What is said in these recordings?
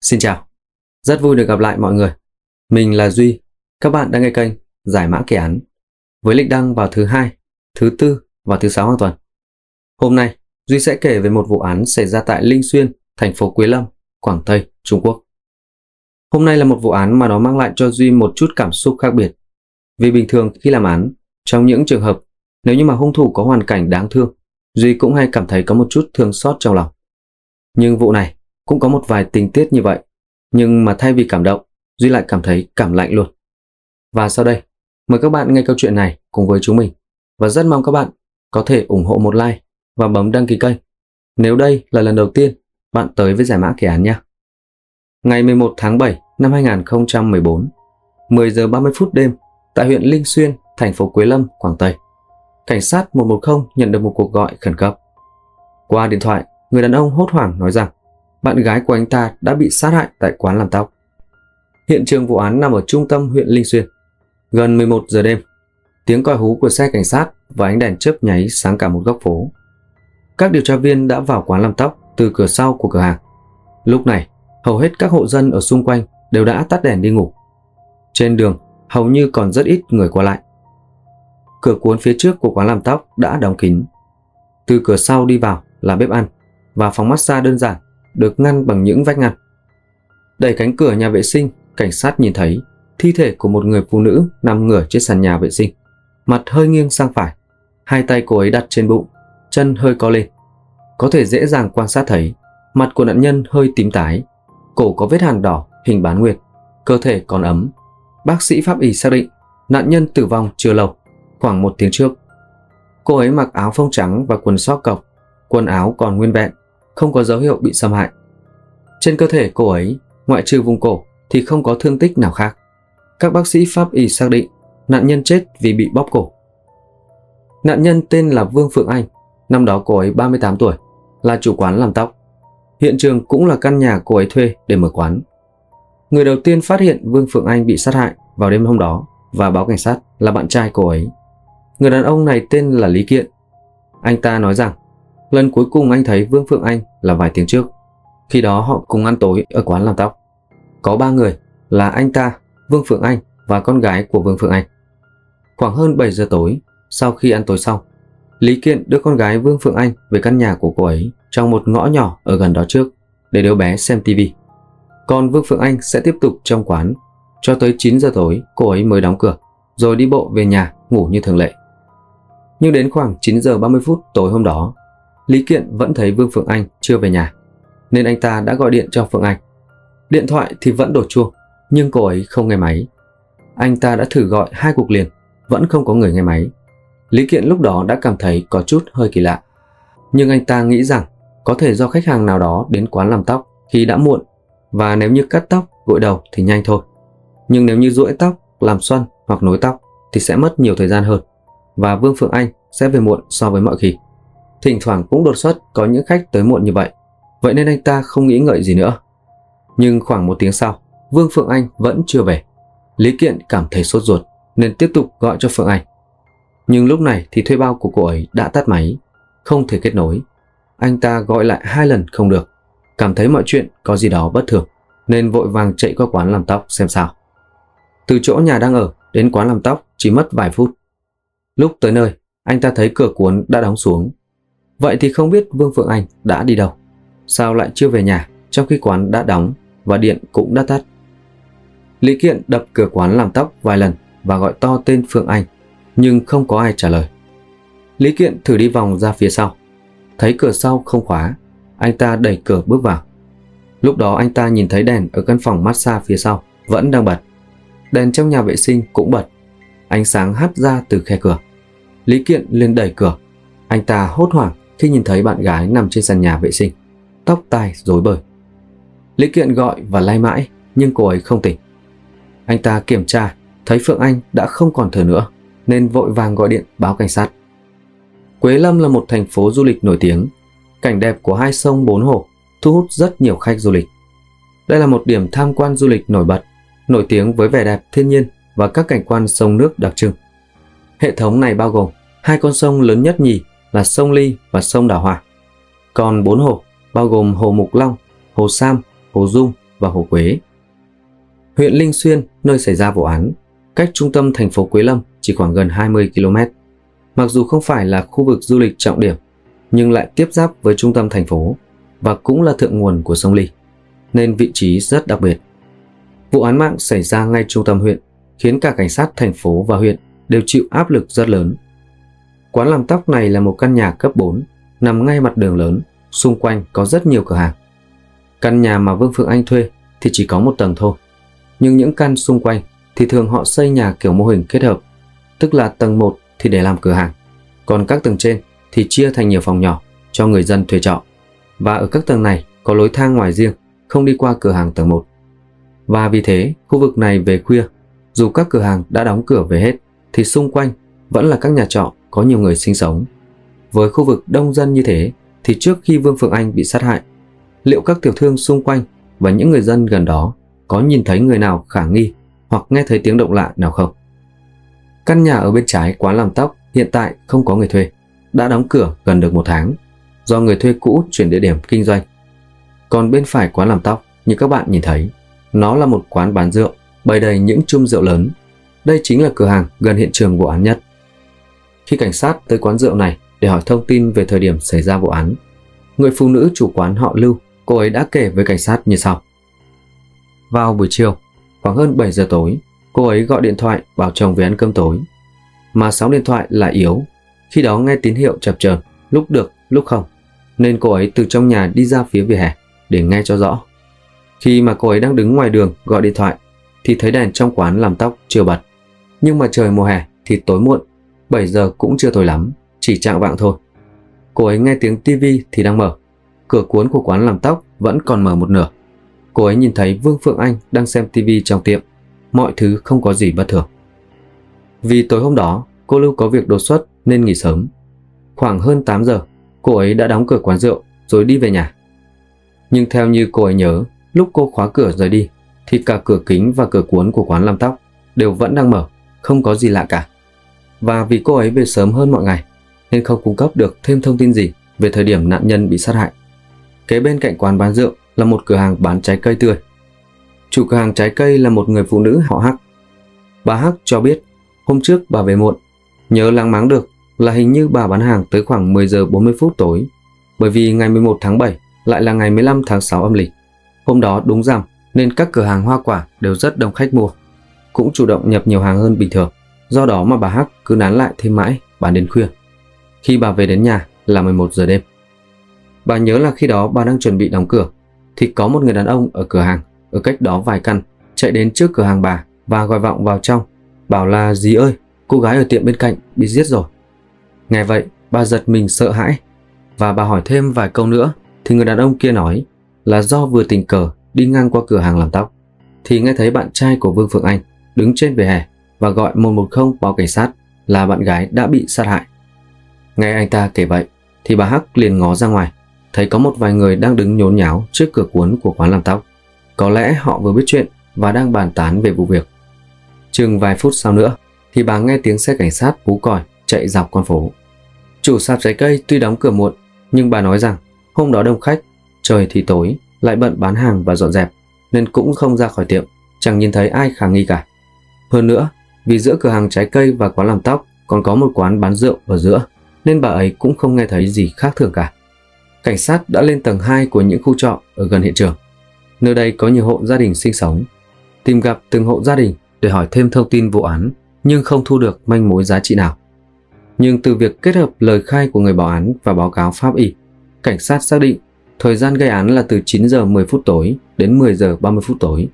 Xin chào, rất vui được gặp lại mọi người. Mình là Duy, các bạn đang nghe kênh Giải mã kỳ án với lịch đăng vào thứ Hai, thứ Tư và thứ Sáu hàng tuần. Hôm nay, Duy sẽ kể về một vụ án xảy ra tại Linh Xuyên, thành phố Quế Lâm, Quảng Tây, Trung Quốc. Hôm nay là một vụ án mà nó mang lại cho Duy một chút cảm xúc khác biệt. Vì bình thường khi làm án, trong những trường hợp nếu như mà hung thủ có hoàn cảnh đáng thương, Duy cũng hay cảm thấy có một chút thương xót trong lòng. Nhưng vụ này cũng có một vài tình tiết như vậy, nhưng mà thay vì cảm động, Duy lại cảm thấy cảm lạnh luôn. Và sau đây, mời các bạn nghe câu chuyện này cùng với chúng mình, và rất mong các bạn có thể ủng hộ một like và bấm đăng ký kênh nếu đây là lần đầu tiên bạn tới với Giải mã kỳ án nhé. Ngày 11 tháng 7 năm 2014, 10 giờ 30 phút đêm, tại huyện Linh Xuyên, thành phố Quế Lâm, Quảng Tây, cảnh sát 110 nhận được một cuộc gọi khẩn cấp. Qua điện thoại, người đàn ông hốt hoảng nói rằng bạn gái của anh ta đã bị sát hại tại quán làm tóc. Hiện trường vụ án nằm ở trung tâm huyện Linh Xuyên. Gần 11 giờ đêm, tiếng còi hú của xe cảnh sát và ánh đèn chớp nháy sáng cả một góc phố. Các điều tra viên đã vào quán làm tóc từ cửa sau của cửa hàng. Lúc này, hầu hết các hộ dân ở xung quanh đều đã tắt đèn đi ngủ. Trên đường, hầu như còn rất ít người qua lại. Cửa cuốn phía trước của quán làm tóc đã đóng kín. Từ cửa sau đi vào là bếp ăn và phòng massage đơn giản được ngăn bằng những vách ngăn. Đẩy cánh cửa nhà vệ sinh, cảnh sát nhìn thấy thi thể của một người phụ nữ nằm ngửa trên sàn nhà vệ sinh, mặt hơi nghiêng sang phải, hai tay cô ấy đặt trên bụng, chân hơi co lên. Có thể dễ dàng quan sát thấy mặt của nạn nhân hơi tím tái, cổ có vết hằn đỏ hình bán nguyệt, cơ thể còn ấm. Bác sĩ pháp y xác định nạn nhân tử vong chưa lâu, khoảng 1 tiếng trước. Cô ấy mặc áo phông trắng và quần sóc cộc, quần áo còn nguyên vẹn, không có dấu hiệu bị xâm hại. Trên cơ thể cô ấy, ngoại trừ vùng cổ thì không có thương tích nào khác. Các bác sĩ pháp y xác định nạn nhân chết vì bị bóp cổ. Nạn nhân tên là Vương Phượng Anh, năm đó cô ấy 38 tuổi, là chủ quán làm tóc. Hiện trường cũng là căn nhà cô ấy thuê để mở quán. Người đầu tiên phát hiện Vương Phượng Anh bị sát hại vào đêm hôm đó và báo cảnh sát là bạn trai cô ấy. Người đàn ông này tên là Lý Kiện. Anh ta nói rằng lần cuối cùng anh thấy Vương Phượng Anh là vài tiếng trước. Khi đó họ cùng ăn tối ở quán làm tóc. Có 3 người là anh ta, Vương Phượng Anh và con gái của Vương Phượng Anh. Khoảng hơn 7 giờ tối, sau khi ăn tối xong, Lý Kiện đưa con gái Vương Phượng Anh về căn nhà của cô ấy trong một ngõ nhỏ ở gần đó trước để đứa bé xem tivi. Còn Vương Phượng Anh sẽ tiếp tục trong quán cho tới 9 giờ tối cô ấy mới đóng cửa, rồi đi bộ về nhà ngủ như thường lệ. Nhưng đến khoảng 9 giờ 30 phút tối hôm đó, Lý Kiện vẫn thấy Vương Phượng Anh chưa về nhà, nên anh ta đã gọi điện cho Phượng Anh. Điện thoại thì vẫn đổ chuông, nhưng cô ấy không nghe máy. Anh ta đã thử gọi 2 cuộc liền, vẫn không có người nghe máy. Lý Kiện lúc đó đã cảm thấy có chút hơi kỳ lạ. Nhưng anh ta nghĩ rằng có thể do khách hàng nào đó đến quán làm tóc khi đã muộn, và nếu như cắt tóc, gội đầu thì nhanh thôi. Nhưng nếu như duỗi tóc, làm xoăn hoặc nối tóc thì sẽ mất nhiều thời gian hơn, và Vương Phượng Anh sẽ về muộn so với mọi khi. Thỉnh thoảng cũng đột xuất có những khách tới muộn như vậy, vậy nên anh ta không nghĩ ngợi gì nữa. Nhưng khoảng 1 tiếng sau, Vương Phượng Anh vẫn chưa về. Lý Kiện cảm thấy sốt ruột nên tiếp tục gọi cho Phượng Anh. Nhưng lúc này thì thuê bao của cô ấy đã tắt máy, không thể kết nối. Anh ta gọi lại 2 lần không được, cảm thấy mọi chuyện có gì đó bất thường nên vội vàng chạy qua quán làm tóc xem sao. Từ chỗ nhà đang ở đến quán làm tóc chỉ mất vài phút. Lúc tới nơi, anh ta thấy cửa cuốn đã đóng xuống. Vậy thì không biết Vương Phượng Anh đã đi đâu? Sao lại chưa về nhà trong khi quán đã đóng và điện cũng đã tắt? Lý Kiện đập cửa quán làm tóc vài lần và gọi to tên Phượng Anh, nhưng không có ai trả lời. Lý Kiện thử đi vòng ra phía sau. Thấy cửa sau không khóa, anh ta đẩy cửa bước vào. Lúc đó anh ta nhìn thấy đèn ở căn phòng massage phía sau vẫn đang bật. Đèn trong nhà vệ sinh cũng bật. Ánh sáng hắt ra từ khe cửa. Lý Kiện liền đẩy cửa. Anh ta hốt hoảng khi nhìn thấy bạn gái nằm trên sàn nhà vệ sinh, tóc tai rối bời. Lý Kiện gọi và lay mãi, nhưng cô ấy không tỉnh. Anh ta kiểm tra, thấy Phượng Anh đã không còn thở nữa, nên vội vàng gọi điện báo cảnh sát. Quế Lâm là một thành phố du lịch nổi tiếng. Cảnh đẹp của 2 sông 4 hồ thu hút rất nhiều khách du lịch. Đây là một điểm tham quan du lịch nổi bật, nổi tiếng với vẻ đẹp thiên nhiên và các cảnh quan sông nước đặc trưng. Hệ thống này bao gồm 2 con sông lớn nhất nhì là sông Ly và sông Đào Hoa. Còn 4 hồ bao gồm hồ Mục Long, hồ Sam, hồ Dung và Hồ Quế. Huyện Linh Xuyên, nơi xảy ra vụ án, cách trung tâm thành phố Quế Lâm chỉ khoảng gần 20 km. Mặc dù không phải là khu vực du lịch trọng điểm, nhưng lại tiếp giáp với trung tâm thành phố và cũng là thượng nguồn của sông Ly, nên vị trí rất đặc biệt. Vụ án mạng xảy ra ngay trung tâm huyện, khiến cả cảnh sát thành phố và huyện đều chịu áp lực rất lớn. Quán làm tóc này là một căn nhà cấp 4, nằm ngay mặt đường lớn, xung quanh có rất nhiều cửa hàng. Căn nhà mà Vương Phượng Anh thuê thì chỉ có một tầng thôi, nhưng những căn xung quanh thì thường họ xây nhà kiểu mô hình kết hợp, tức là tầng 1 thì để làm cửa hàng, còn các tầng trên thì chia thành nhiều phòng nhỏ cho người dân thuê trọ. Và ở các tầng này có lối thang ngoài riêng, không đi qua cửa hàng tầng 1. Và vì thế, khu vực này về khuya, dù các cửa hàng đã đóng cửa về hết, thì xung quanh vẫn là các nhà trọ có nhiều người sinh sống. Với khu vực đông dân như thế, thì trước khi Vương Phượng Anh bị sát hại, liệu các tiểu thương xung quanh và những người dân gần đó có nhìn thấy người nào khả nghi hoặc nghe thấy tiếng động lạ nào không? Căn nhà ở bên trái quán làm tóc hiện tại không có người thuê, đã đóng cửa gần được 1 tháng, do người thuê cũ chuyển địa điểm kinh doanh. Còn bên phải quán làm tóc, như các bạn nhìn thấy, nó là một quán bán rượu, bày đầy những chum rượu lớn. Đây chính là cửa hàng gần hiện trường vụ án nhất. Khi cảnh sát tới quán rượu này để hỏi thông tin về thời điểm xảy ra vụ án, người phụ nữ chủ quán họ Lưu, cô ấy đã kể với cảnh sát như sau. Vào buổi chiều, khoảng hơn 7 giờ tối, cô ấy gọi điện thoại bảo chồng về ăn cơm tối. Mà sóng điện thoại lại yếu, khi đó nghe tín hiệu chập chờn, lúc được, lúc không, nên cô ấy từ trong nhà đi ra phía vỉa hè để nghe cho rõ. Khi mà cô ấy đang đứng ngoài đường gọi điện thoại thì thấy đèn trong quán làm tóc chưa bật. Nhưng mà trời mùa hè thì tối muộn, 7 giờ cũng chưa tối lắm, chỉ chạng vạng thôi. Cô ấy nghe tiếng tivi thì đang mở, cửa cuốn của quán làm tóc vẫn còn mở một nửa. Cô ấy nhìn thấy Vương Phượng Anh đang xem tivi trong tiệm, mọi thứ không có gì bất thường. Vì tối hôm đó cô Lưu có việc đột xuất nên nghỉ sớm. Khoảng hơn 8 giờ, cô ấy đã đóng cửa quán rượu rồi đi về nhà. Nhưng theo như cô ấy nhớ, lúc cô khóa cửa rời đi thì cả cửa kính và cửa cuốn của quán làm tóc đều vẫn đang mở, không có gì lạ cả. Và vì cô ấy về sớm hơn mọi ngày nên không cung cấp được thêm thông tin gì về thời điểm nạn nhân bị sát hại. Kế bên cạnh quán bán rượu là một cửa hàng bán trái cây tươi. Chủ cửa hàng trái cây là một người phụ nữ họ Hắc. Bà Hắc cho biết hôm trước bà về muộn, nhớ láng máng được là hình như bà bán hàng tới khoảng 10 giờ 40 phút tối, bởi vì ngày 11 tháng 7 lại là ngày 15 tháng 6 âm lịch. Hôm đó đúng rằm nên các cửa hàng hoa quả đều rất đông khách mua, cũng chủ động nhập nhiều hàng hơn bình thường. Do đó mà bà Hắc cứ nán lại thêm mãi, bán đến khuya. Khi bà về đến nhà là 11 giờ đêm. Bà nhớ là khi đó bà đang chuẩn bị đóng cửa thì có một người đàn ông ở cửa hàng ở cách đó vài căn chạy đến trước cửa hàng bà và gọi vọng vào trong, bảo là dì ơi, cô gái ở tiệm bên cạnh bị giết rồi. Nghe vậy bà giật mình sợ hãi, và bà hỏi thêm vài câu nữa thì người đàn ông kia nói là do vừa tình cờ đi ngang qua cửa hàng làm tóc thì nghe thấy bạn trai của Vương Phượng Anh đứng trên vỉa hè và gọi 110 báo cảnh sát là bạn gái đã bị sát hại. Nghe anh ta kể vậy thì bà Hắc liền ngó ra ngoài, thấy có một vài người đang đứng nhốn nháo trước cửa cuốn của quán làm tóc. Có lẽ họ vừa biết chuyện và đang bàn tán về vụ việc. Chừng vài phút sau nữa thì bà nghe tiếng xe cảnh sát hú còi chạy dọc con phố. Chủ sạp trái cây tuy đóng cửa muộn, nhưng bà nói rằng hôm đó đông khách, trời thì tối, lại bận bán hàng và dọn dẹp, nên cũng không ra khỏi tiệm, chẳng nhìn thấy ai khả nghi cả. Hơn nữa, vì giữa cửa hàng trái cây và quán làm tóc còn có một quán bán rượu ở giữa, nên bà ấy cũng không nghe thấy gì khác thường cả. Cảnh sát đã lên tầng 2 của những khu trọ ở gần hiện trường. Nơi đây có nhiều hộ gia đình sinh sống. Tìm gặp từng hộ gia đình để hỏi thêm thông tin vụ án, nhưng không thu được manh mối giá trị nào. Nhưng từ việc kết hợp lời khai của người báo án và báo cáo pháp y, cảnh sát xác định thời gian gây án là từ 9 giờ 10 phút tối đến 10 giờ 30 phút tối.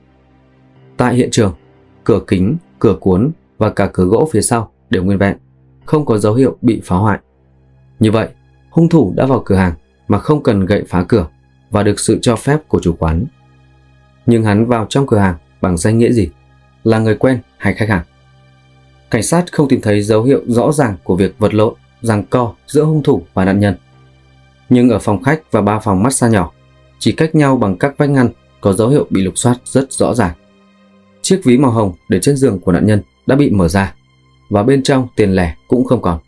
Tại hiện trường, cửa kính, cửa cuốn và cả cửa gỗ phía sau đều nguyên vẹn, không có dấu hiệu bị phá hoại. Như vậy, hung thủ đã vào cửa hàng mà không cần gậy phá cửa và được sự cho phép của chủ quán. Nhưng hắn vào trong cửa hàng bằng danh nghĩa gì? Là người quen hay khách hàng? Cảnh sát không tìm thấy dấu hiệu rõ ràng của việc vật lộn, giằng co giữa hung thủ và nạn nhân. Nhưng ở phòng khách và 3 phòng massage nhỏ, chỉ cách nhau bằng các vách ngăn, có dấu hiệu bị lục soát rất rõ ràng. Chiếc ví màu hồng để trên giường của nạn nhân đã bị mở ra, và bên trong tiền lẻ cũng không còn.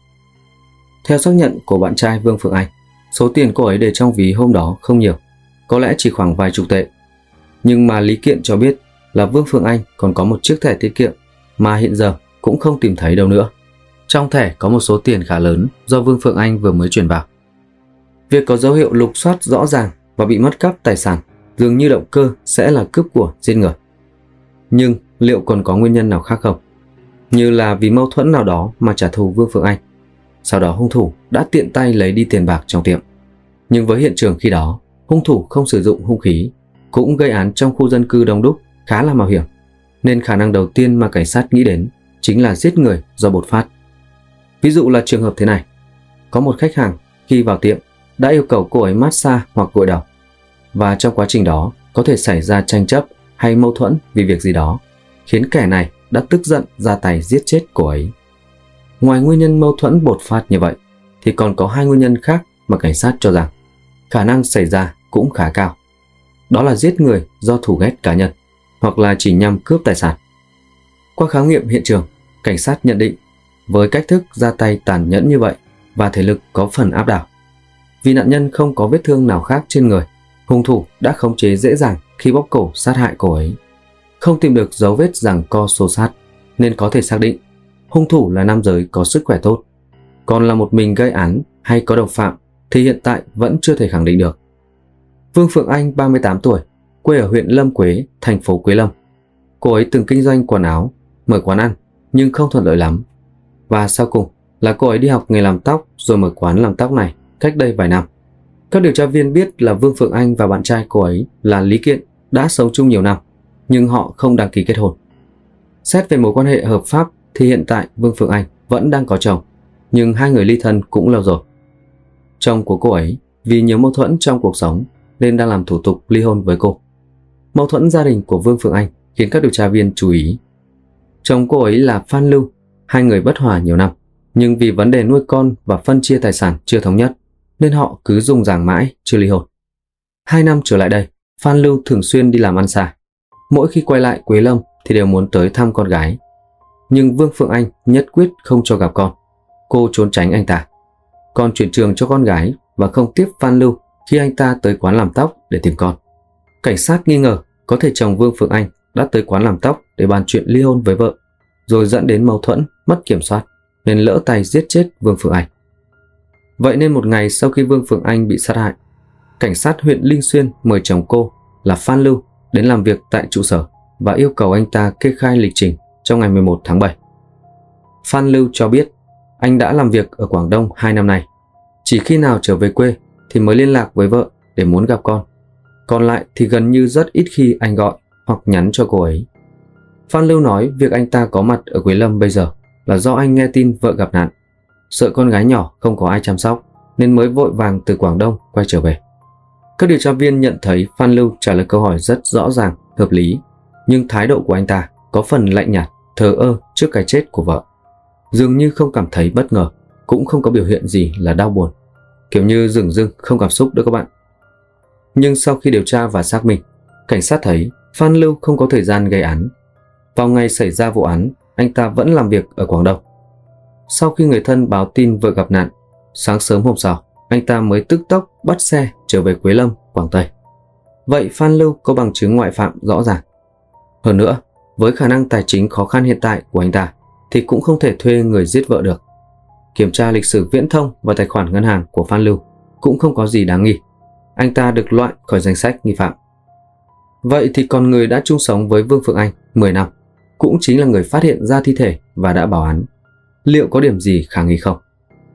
Theo xác nhận của bạn trai Vương Phượng Anh, số tiền cô ấy để trong ví hôm đó không nhiều, có lẽ chỉ khoảng vài chục tệ. Nhưng mà Lý Kiện cho biết là Vương Phượng Anh còn có một chiếc thẻ tiết kiệm mà hiện giờ cũng không tìm thấy đâu nữa. Trong thẻ có một số tiền khá lớn do Vương Phượng Anh vừa mới chuyển vào. Việc có dấu hiệu lục soát rõ ràng và bị mất cắp tài sản dường như động cơ sẽ là cướp của giết người. Nhưng liệu còn có nguyên nhân nào khác không? Như là vì mâu thuẫn nào đó mà trả thù Vương Phượng Anh. Sau đó hung thủ đã tiện tay lấy đi tiền bạc trong tiệm. Nhưng với hiện trường khi đó, hung thủ không sử dụng hung khí, cũng gây án trong khu dân cư đông đúc khá là mạo hiểm, nên khả năng đầu tiên mà cảnh sát nghĩ đến chính là giết người do bột phát. Ví dụ là trường hợp thế này. Có một khách hàng khi vào tiệm đã yêu cầu cô ấy massage hoặc gội đầu. Và trong quá trình đó có thể xảy ra tranh chấp hay mâu thuẫn vì việc gì đó, khiến kẻ này đã tức giận ra tay giết chết cô ấy. Ngoài nguyên nhân mâu thuẫn bột phát như vậy, thì còn có hai nguyên nhân khác mà cảnh sát cho rằng khả năng xảy ra cũng khá cao. Đó là giết người do thù ghét cá nhân, hoặc là chỉ nhằm cướp tài sản. Qua khám nghiệm hiện trường, cảnh sát nhận định với cách thức ra tay tàn nhẫn như vậy và thể lực có phần áp đảo, vì nạn nhân không có vết thương nào khác trên người, hung thủ đã khống chế dễ dàng khi bóp cổ sát hại cô ấy. Không tìm được dấu vết giằng co xô sát, nên có thể xác định hung thủ là nam giới có sức khỏe tốt. Còn là một mình gây án hay có đồng phạm thì hiện tại vẫn chưa thể khẳng định được. Vương Phượng Anh 38 tuổi, quê ở huyện Lâm Quế, thành phố Quế Lâm. Cô ấy từng kinh doanh quần áo, mở quán ăn nhưng không thuận lợi lắm. Và sau cùng là cô ấy đi học nghề làm tóc rồi mở quán làm tóc này cách đây vài năm. Các điều tra viên biết là Vương Phượng Anh và bạn trai cô ấy là Lý Kiện đã sống chung nhiều năm, nhưng họ không đăng ký kết hôn. Xét về mối quan hệ hợp pháp thì hiện tại Vương Phượng Anh vẫn đang có chồng, nhưng hai người ly thân cũng lâu rồi. Chồng của cô ấy vì nhiều mâu thuẫn trong cuộc sống nên đang làm thủ tục ly hôn với cô. Mâu thuẫn gia đình của Vương Phượng Anh khiến các điều tra viên chú ý. Chồng cô ấy là Phan Lưu, hai người bất hòa nhiều năm, nhưng vì vấn đề nuôi con và phân chia tài sản chưa thống nhất nên họ cứ rung ràng mãi chưa ly hôn. 2 năm trở lại đây, Phan Lưu thường xuyên đi làm ăn xa. Mỗi khi quay lại Quế Lâm thì đều muốn tới thăm con gái. Nhưng Vương Phượng Anh nhất quyết không cho gặp con. Cô trốn tránh anh ta, còn chuyển trường cho con gái và không tiếp Phan Lưu khi anh ta tới quán làm tóc để tìm con. Cảnh sát nghi ngờ có thể chồng Vương Phượng Anh đã tới quán làm tóc để bàn chuyện ly hôn với vợ, rồi dẫn đến mâu thuẫn, mất kiểm soát nên lỡ tay giết chết Vương Phượng Anh. Vậy nên một ngày sau khi Vương Phượng Anh bị sát hại, cảnh sát huyện Linh Xuyên mời chồng cô là Phan Lưu đến làm việc tại trụ sở và yêu cầu anh ta kê khai lịch trình trong ngày 11 tháng 7. Phan Lưu cho biết anh đã làm việc ở Quảng Đông 2 năm nay. Chỉ khi nào trở về quê thì mới liên lạc với vợ để muốn gặp con. Còn lại thì gần như rất ít khi anh gọi hoặc nhắn cho cô ấy. Phan Lưu nói việc anh ta có mặt ở Quế Lâm bây giờ là do anh nghe tin vợ gặp nạn, sợ con gái nhỏ không có ai chăm sóc nên mới vội vàng từ Quảng Đông quay trở về. Các điều tra viên nhận thấy Phan Lưu trả lời câu hỏi rất rõ ràng, hợp lý, nhưng thái độ của anh ta có phần lạnh nhạt, thờ ơ trước cái chết của vợ. Dường như không cảm thấy bất ngờ, cũng không có biểu hiện gì là đau buồn, kiểu như dửng dưng không cảm xúc đó các bạn. Nhưng sau khi điều tra và xác minh, cảnh sát thấy Phan Lưu không có thời gian gây án. Vào ngày xảy ra vụ án, anh ta vẫn làm việc ở Quảng Đông. Sau khi người thân báo tin vợ gặp nạn, sáng sớm hôm sau, anh ta mới tức tốc bắt xe trở về Quế Lâm, Quảng Tây. Vậy Phan Lưu có bằng chứng ngoại phạm rõ ràng. Hơn nữa, với khả năng tài chính khó khăn hiện tại của anh ta thì cũng không thể thuê người giết vợ được. Kiểm tra lịch sử viễn thông và tài khoản ngân hàng của Phan Lưu cũng không có gì đáng nghi. Anh ta được loại khỏi danh sách nghi phạm. Vậy thì còn người đã chung sống với Vương Phượng Anh 10 năm, cũng chính là người phát hiện ra thi thể và đã báo án, liệu có điểm gì khả nghi không?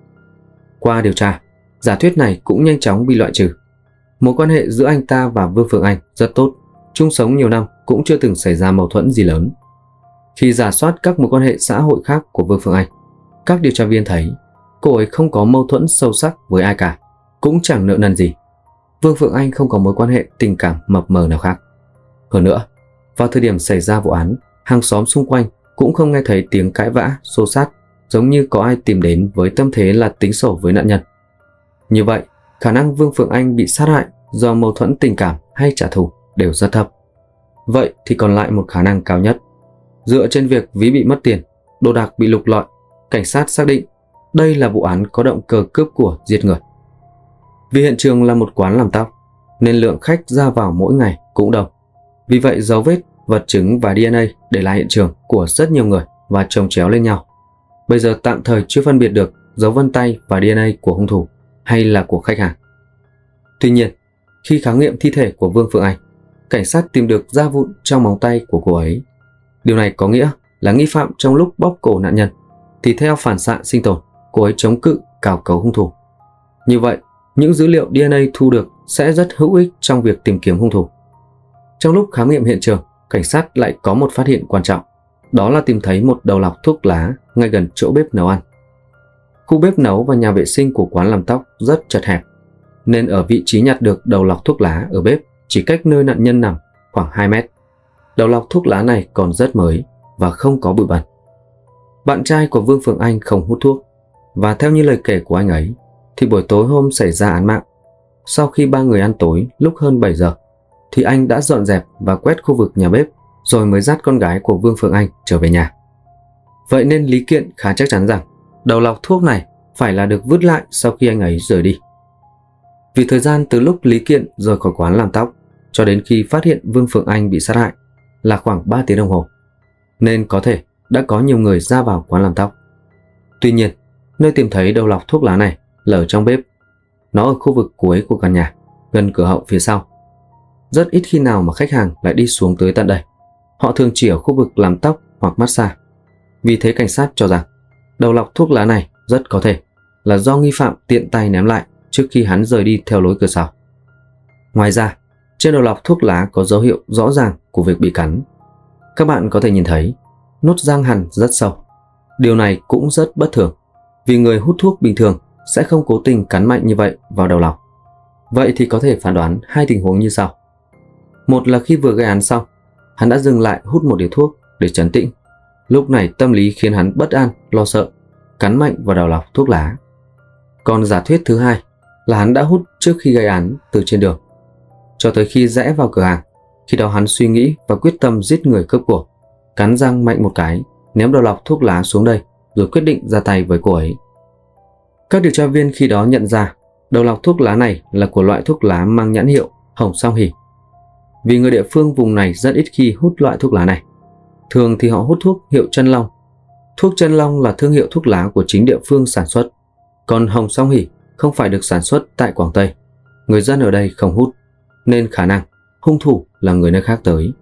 Qua điều tra, giả thuyết này cũng nhanh chóng bị loại trừ. Mối quan hệ giữa anh ta và Vương Phượng Anh rất tốt, chung sống nhiều năm cũng chưa từng xảy ra mâu thuẫn gì lớn. Khi rà soát các mối quan hệ xã hội khác của Vương Phượng Anh, các điều tra viên thấy cô ấy không có mâu thuẫn sâu sắc với ai cả, cũng chẳng nợ nần gì. Vương Phượng Anh không có mối quan hệ tình cảm mập mờ nào khác. Hơn nữa, vào thời điểm xảy ra vụ án, hàng xóm xung quanh cũng không nghe thấy tiếng cãi vã, xô xát, giống như có ai tìm đến với tâm thế là tính sổ với nạn nhân. Như vậy, khả năng Vương Phượng Anh bị sát hại do mâu thuẫn tình cảm hay trả thù đều rất thấp. Vậy thì còn lại một khả năng cao nhất. Dựa trên việc ví bị mất tiền, đồ đạc bị lục lọi, cảnh sát xác định đây là vụ án có động cơ cướp của giết người. Vì hiện trường là một quán làm tóc, nên lượng khách ra vào mỗi ngày cũng đông. Vì vậy dấu vết, vật chứng và DNA để lại hiện trường của rất nhiều người và chồng chéo lên nhau. Bây giờ tạm thời chưa phân biệt được dấu vân tay và DNA của hung thủ hay là của khách hàng. Tuy nhiên, khi khám nghiệm thi thể của Vương Phượng Anh, cảnh sát tìm được da vụn trong móng tay của cô ấy. Điều này có nghĩa là nghi phạm trong lúc bóp cổ nạn nhân thì theo phản xạ sinh tồn, cô ấy chống cự cào cấu hung thủ. Như vậy, những dữ liệu DNA thu được sẽ rất hữu ích trong việc tìm kiếm hung thủ. Trong lúc khám nghiệm hiện trường, cảnh sát lại có một phát hiện quan trọng, đó là tìm thấy một đầu lọc thuốc lá ngay gần chỗ bếp nấu ăn. Khu bếp nấu và nhà vệ sinh của quán làm tóc rất chật hẹp, nên ở vị trí nhặt được đầu lọc thuốc lá ở bếp chỉ cách nơi nạn nhân nằm khoảng 2 mét. Đầu lọc thuốc lá này còn rất mới và không có bụi bẩn. Bạn trai của Vương Phượng Anh không hút thuốc, và theo như lời kể của anh ấy thì buổi tối hôm xảy ra án mạng, sau khi ba người ăn tối lúc hơn 7 giờ thì anh đã dọn dẹp và quét khu vực nhà bếp rồi mới dắt con gái của Vương Phượng Anh trở về nhà. Vậy nên Lý Kiện khá chắc chắn rằng đầu lọc thuốc này phải là được vứt lại sau khi anh ấy rời đi. Vì thời gian từ lúc Lý Kiện rời khỏi quán làm tóc cho đến khi phát hiện Vương Phượng Anh bị sát hại là khoảng 3 tiếng đồng hồ, nên có thể đã có nhiều người ra vào quán làm tóc. Tuy nhiên, nơi tìm thấy đầu lọc thuốc lá này là ở trong bếp. Nó ở khu vực cuối của căn nhà, gần cửa hậu phía sau. Rất ít khi nào mà khách hàng lại đi xuống tới tận đây. Họ thường chỉ ở khu vực làm tóc hoặc massage. Vì thế cảnh sát cho rằng đầu lọc thuốc lá này rất có thể là do nghi phạm tiện tay ném lại trước khi hắn rời đi theo lối cửa sau. Ngoài ra, trên đầu lọc thuốc lá có dấu hiệu rõ ràng của việc bị cắn. Các bạn có thể nhìn thấy nốt răng hằn rất sâu. Điều này cũng rất bất thường, vì người hút thuốc bình thường sẽ không cố tình cắn mạnh như vậy vào đầu lọc. Vậy thì có thể phán đoán hai tình huống như sau. Một là khi vừa gây án xong, hắn đã dừng lại hút một điếu thuốc để trấn tĩnh. Lúc này tâm lý khiến hắn bất an, lo sợ, cắn mạnh vào đầu lọc thuốc lá. Còn giả thuyết thứ hai là hắn đã hút trước khi gây án từ trên đường, cho tới khi rẽ vào cửa hàng. Khi đó hắn suy nghĩ và quyết tâm giết người cướp của, cắn răng mạnh một cái, ném đầu lọc thuốc lá xuống đây, rồi quyết định ra tay với cô ấy. Các điều tra viên khi đó nhận ra đầu lọc thuốc lá này là của loại thuốc lá mang nhãn hiệu Hồng Song Hỉ. Vì người địa phương vùng này rất ít khi hút loại thuốc lá này. Thường thì họ hút thuốc hiệu Chân Long. Thuốc Chân Long là thương hiệu thuốc lá của chính địa phương sản xuất, còn Hồng Song Hỉ không phải được sản xuất tại Quảng Tây. Người dân ở đây không hút, nên khả năng hung thủ là người nơi khác tới.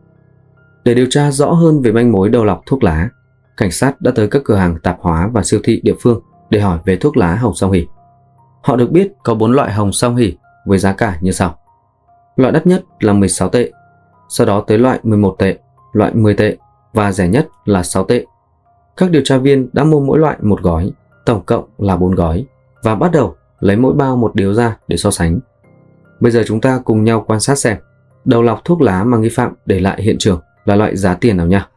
Để điều tra rõ hơn về manh mối đầu lọc thuốc lá, cảnh sát đã tới các cửa hàng tạp hóa và siêu thị địa phương để hỏi về thuốc lá Hồng Song Hỉ. Họ được biết có 4 loại Hồng Song Hỉ với giá cả như sau. Loại đắt nhất là 16 tệ, sau đó tới loại 11 tệ, loại 10 tệ và rẻ nhất là 6 tệ. Các điều tra viên đã mua mỗi loại một gói, tổng cộng là 4 gói, và bắt đầu lấy mỗi bao một điếu ra để so sánh. Bây giờ chúng ta cùng nhau quan sát xem đầu lọc thuốc lá mà nghi phạm để lại hiện trường là loại giá tiền nào nhé.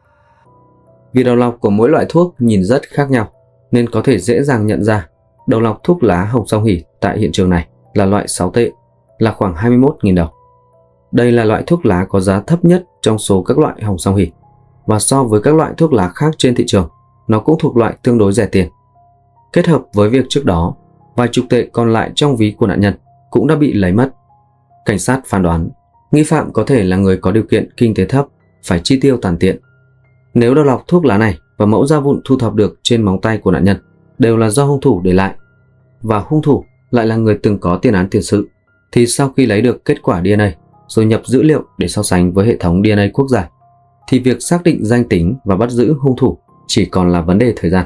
Vì đầu lọc của mỗi loại thuốc nhìn rất khác nhau, nên có thể dễ dàng nhận ra đầu lọc thuốc lá Hồng Song Hỉ tại hiện trường này là loại 6 tệ, là khoảng 21.000 đồng. Đây là loại thuốc lá có giá thấp nhất trong số các loại Hồng Song Hỉ, và so với các loại thuốc lá khác trên thị trường, nó cũng thuộc loại tương đối rẻ tiền. Kết hợp với việc trước đó, vài chục tệ còn lại trong ví của nạn nhân cũng đã bị lấy mất. Cảnh sát phán đoán nghi phạm có thể là người có điều kiện kinh tế thấp, phải chi tiêu tàn tiện. Nếu đầu lọc thuốc lá này và mẫu da vụn thu thập được trên móng tay của nạn nhân đều là do hung thủ để lại, và hung thủ lại là người từng có tiền án tiền sự, thì sau khi lấy được kết quả DNA rồi nhập dữ liệu để so sánh với hệ thống DNA quốc gia, thì việc xác định danh tính và bắt giữ hung thủ chỉ còn là vấn đề thời gian.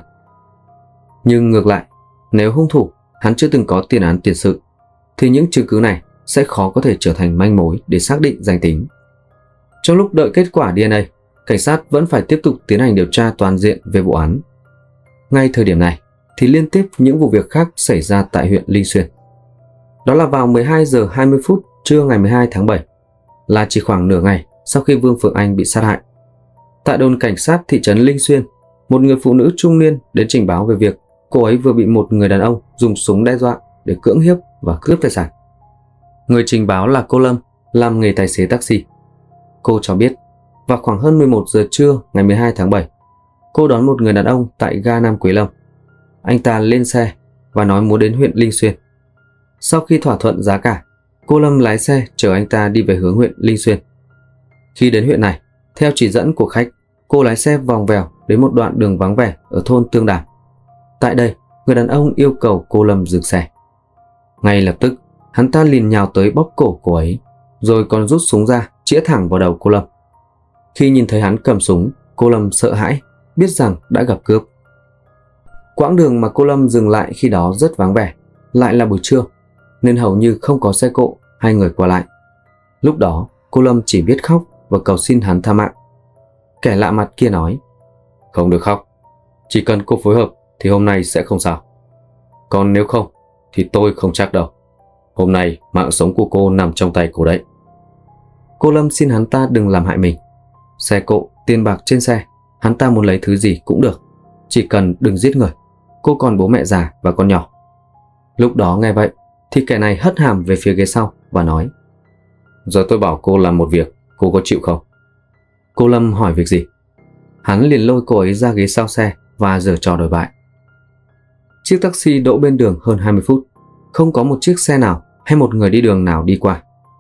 Nhưng ngược lại, nếu hung thủ hắn chưa từng có tiền án tiền sự, thì những chứng cứ này sẽ khó có thể trở thành manh mối để xác định danh tính. Trong lúc đợi kết quả DNA, cảnh sát vẫn phải tiếp tục tiến hành điều tra toàn diện về vụ án. Ngay thời điểm này thì liên tiếp những vụ việc khác xảy ra tại huyện Linh Xuyên. Đó là vào 12 giờ 20 phút trưa ngày 12 tháng 7, là chỉ khoảng nửa ngày sau khi Vương Phượng Anh bị sát hại. Tại đồn cảnh sát thị trấn Linh Xuyên, một người phụ nữ trung niên đến trình báo về việc cô ấy vừa bị một người đàn ông dùng súng đe dọa để cưỡng hiếp và cướp tài sản. Người trình báo là cô Lâm, làm nghề tài xế taxi. Cô cho biết, vào khoảng hơn 11 giờ trưa ngày 12 tháng 7, cô đón một người đàn ông tại ga Nam Quế Lâm. Anh ta lên xe và nói muốn đến huyện Linh Xuyên. Sau khi thỏa thuận giá cả, cô Lâm lái xe chở anh ta đi về hướng huyện Linh Xuyên. Khi đến huyện này, theo chỉ dẫn của khách, cô lái xe vòng vèo đến một đoạn đường vắng vẻ ở thôn Tương Đàm. Tại đây, người đàn ông yêu cầu cô Lâm dừng xe. Ngay lập tức, hắn ta liền nhào tới bóp cổ cô ấy, rồi còn rút súng ra chĩa thẳng vào đầu cô Lâm. Khi nhìn thấy hắn cầm súng, cô Lâm sợ hãi, biết rằng đã gặp cướp. Quãng đường mà cô Lâm dừng lại khi đó rất vắng vẻ, lại là buổi trưa, nên hầu như không có xe cộ hay người qua lại. Lúc đó, cô Lâm chỉ biết khóc và cầu xin hắn tha mạng. Kẻ lạ mặt kia nói: "Không được khóc, chỉ cần cô phối hợp thì hôm nay sẽ không sao. Còn nếu không thì tôi không chắc đâu. Hôm nay mạng sống của cô nằm trong tay cô đấy." Cô Lâm xin hắn ta đừng làm hại mình. Xe cộ, tiền bạc trên xe, hắn ta muốn lấy thứ gì cũng được, chỉ cần đừng giết người. Cô còn bố mẹ già và con nhỏ. Lúc đó nghe vậy thì kẻ này hất hàm về phía ghế sau và nói: "Giờ tôi bảo cô làm một việc, cô có chịu không?" Cô Lâm hỏi việc gì. Hắn liền lôi cô ấy ra ghế sau xe và giở trò đồi bại. Chiếc taxi đỗ bên đường hơn 20 phút, không có một chiếc xe nào hay một người đi đường nào đi qua.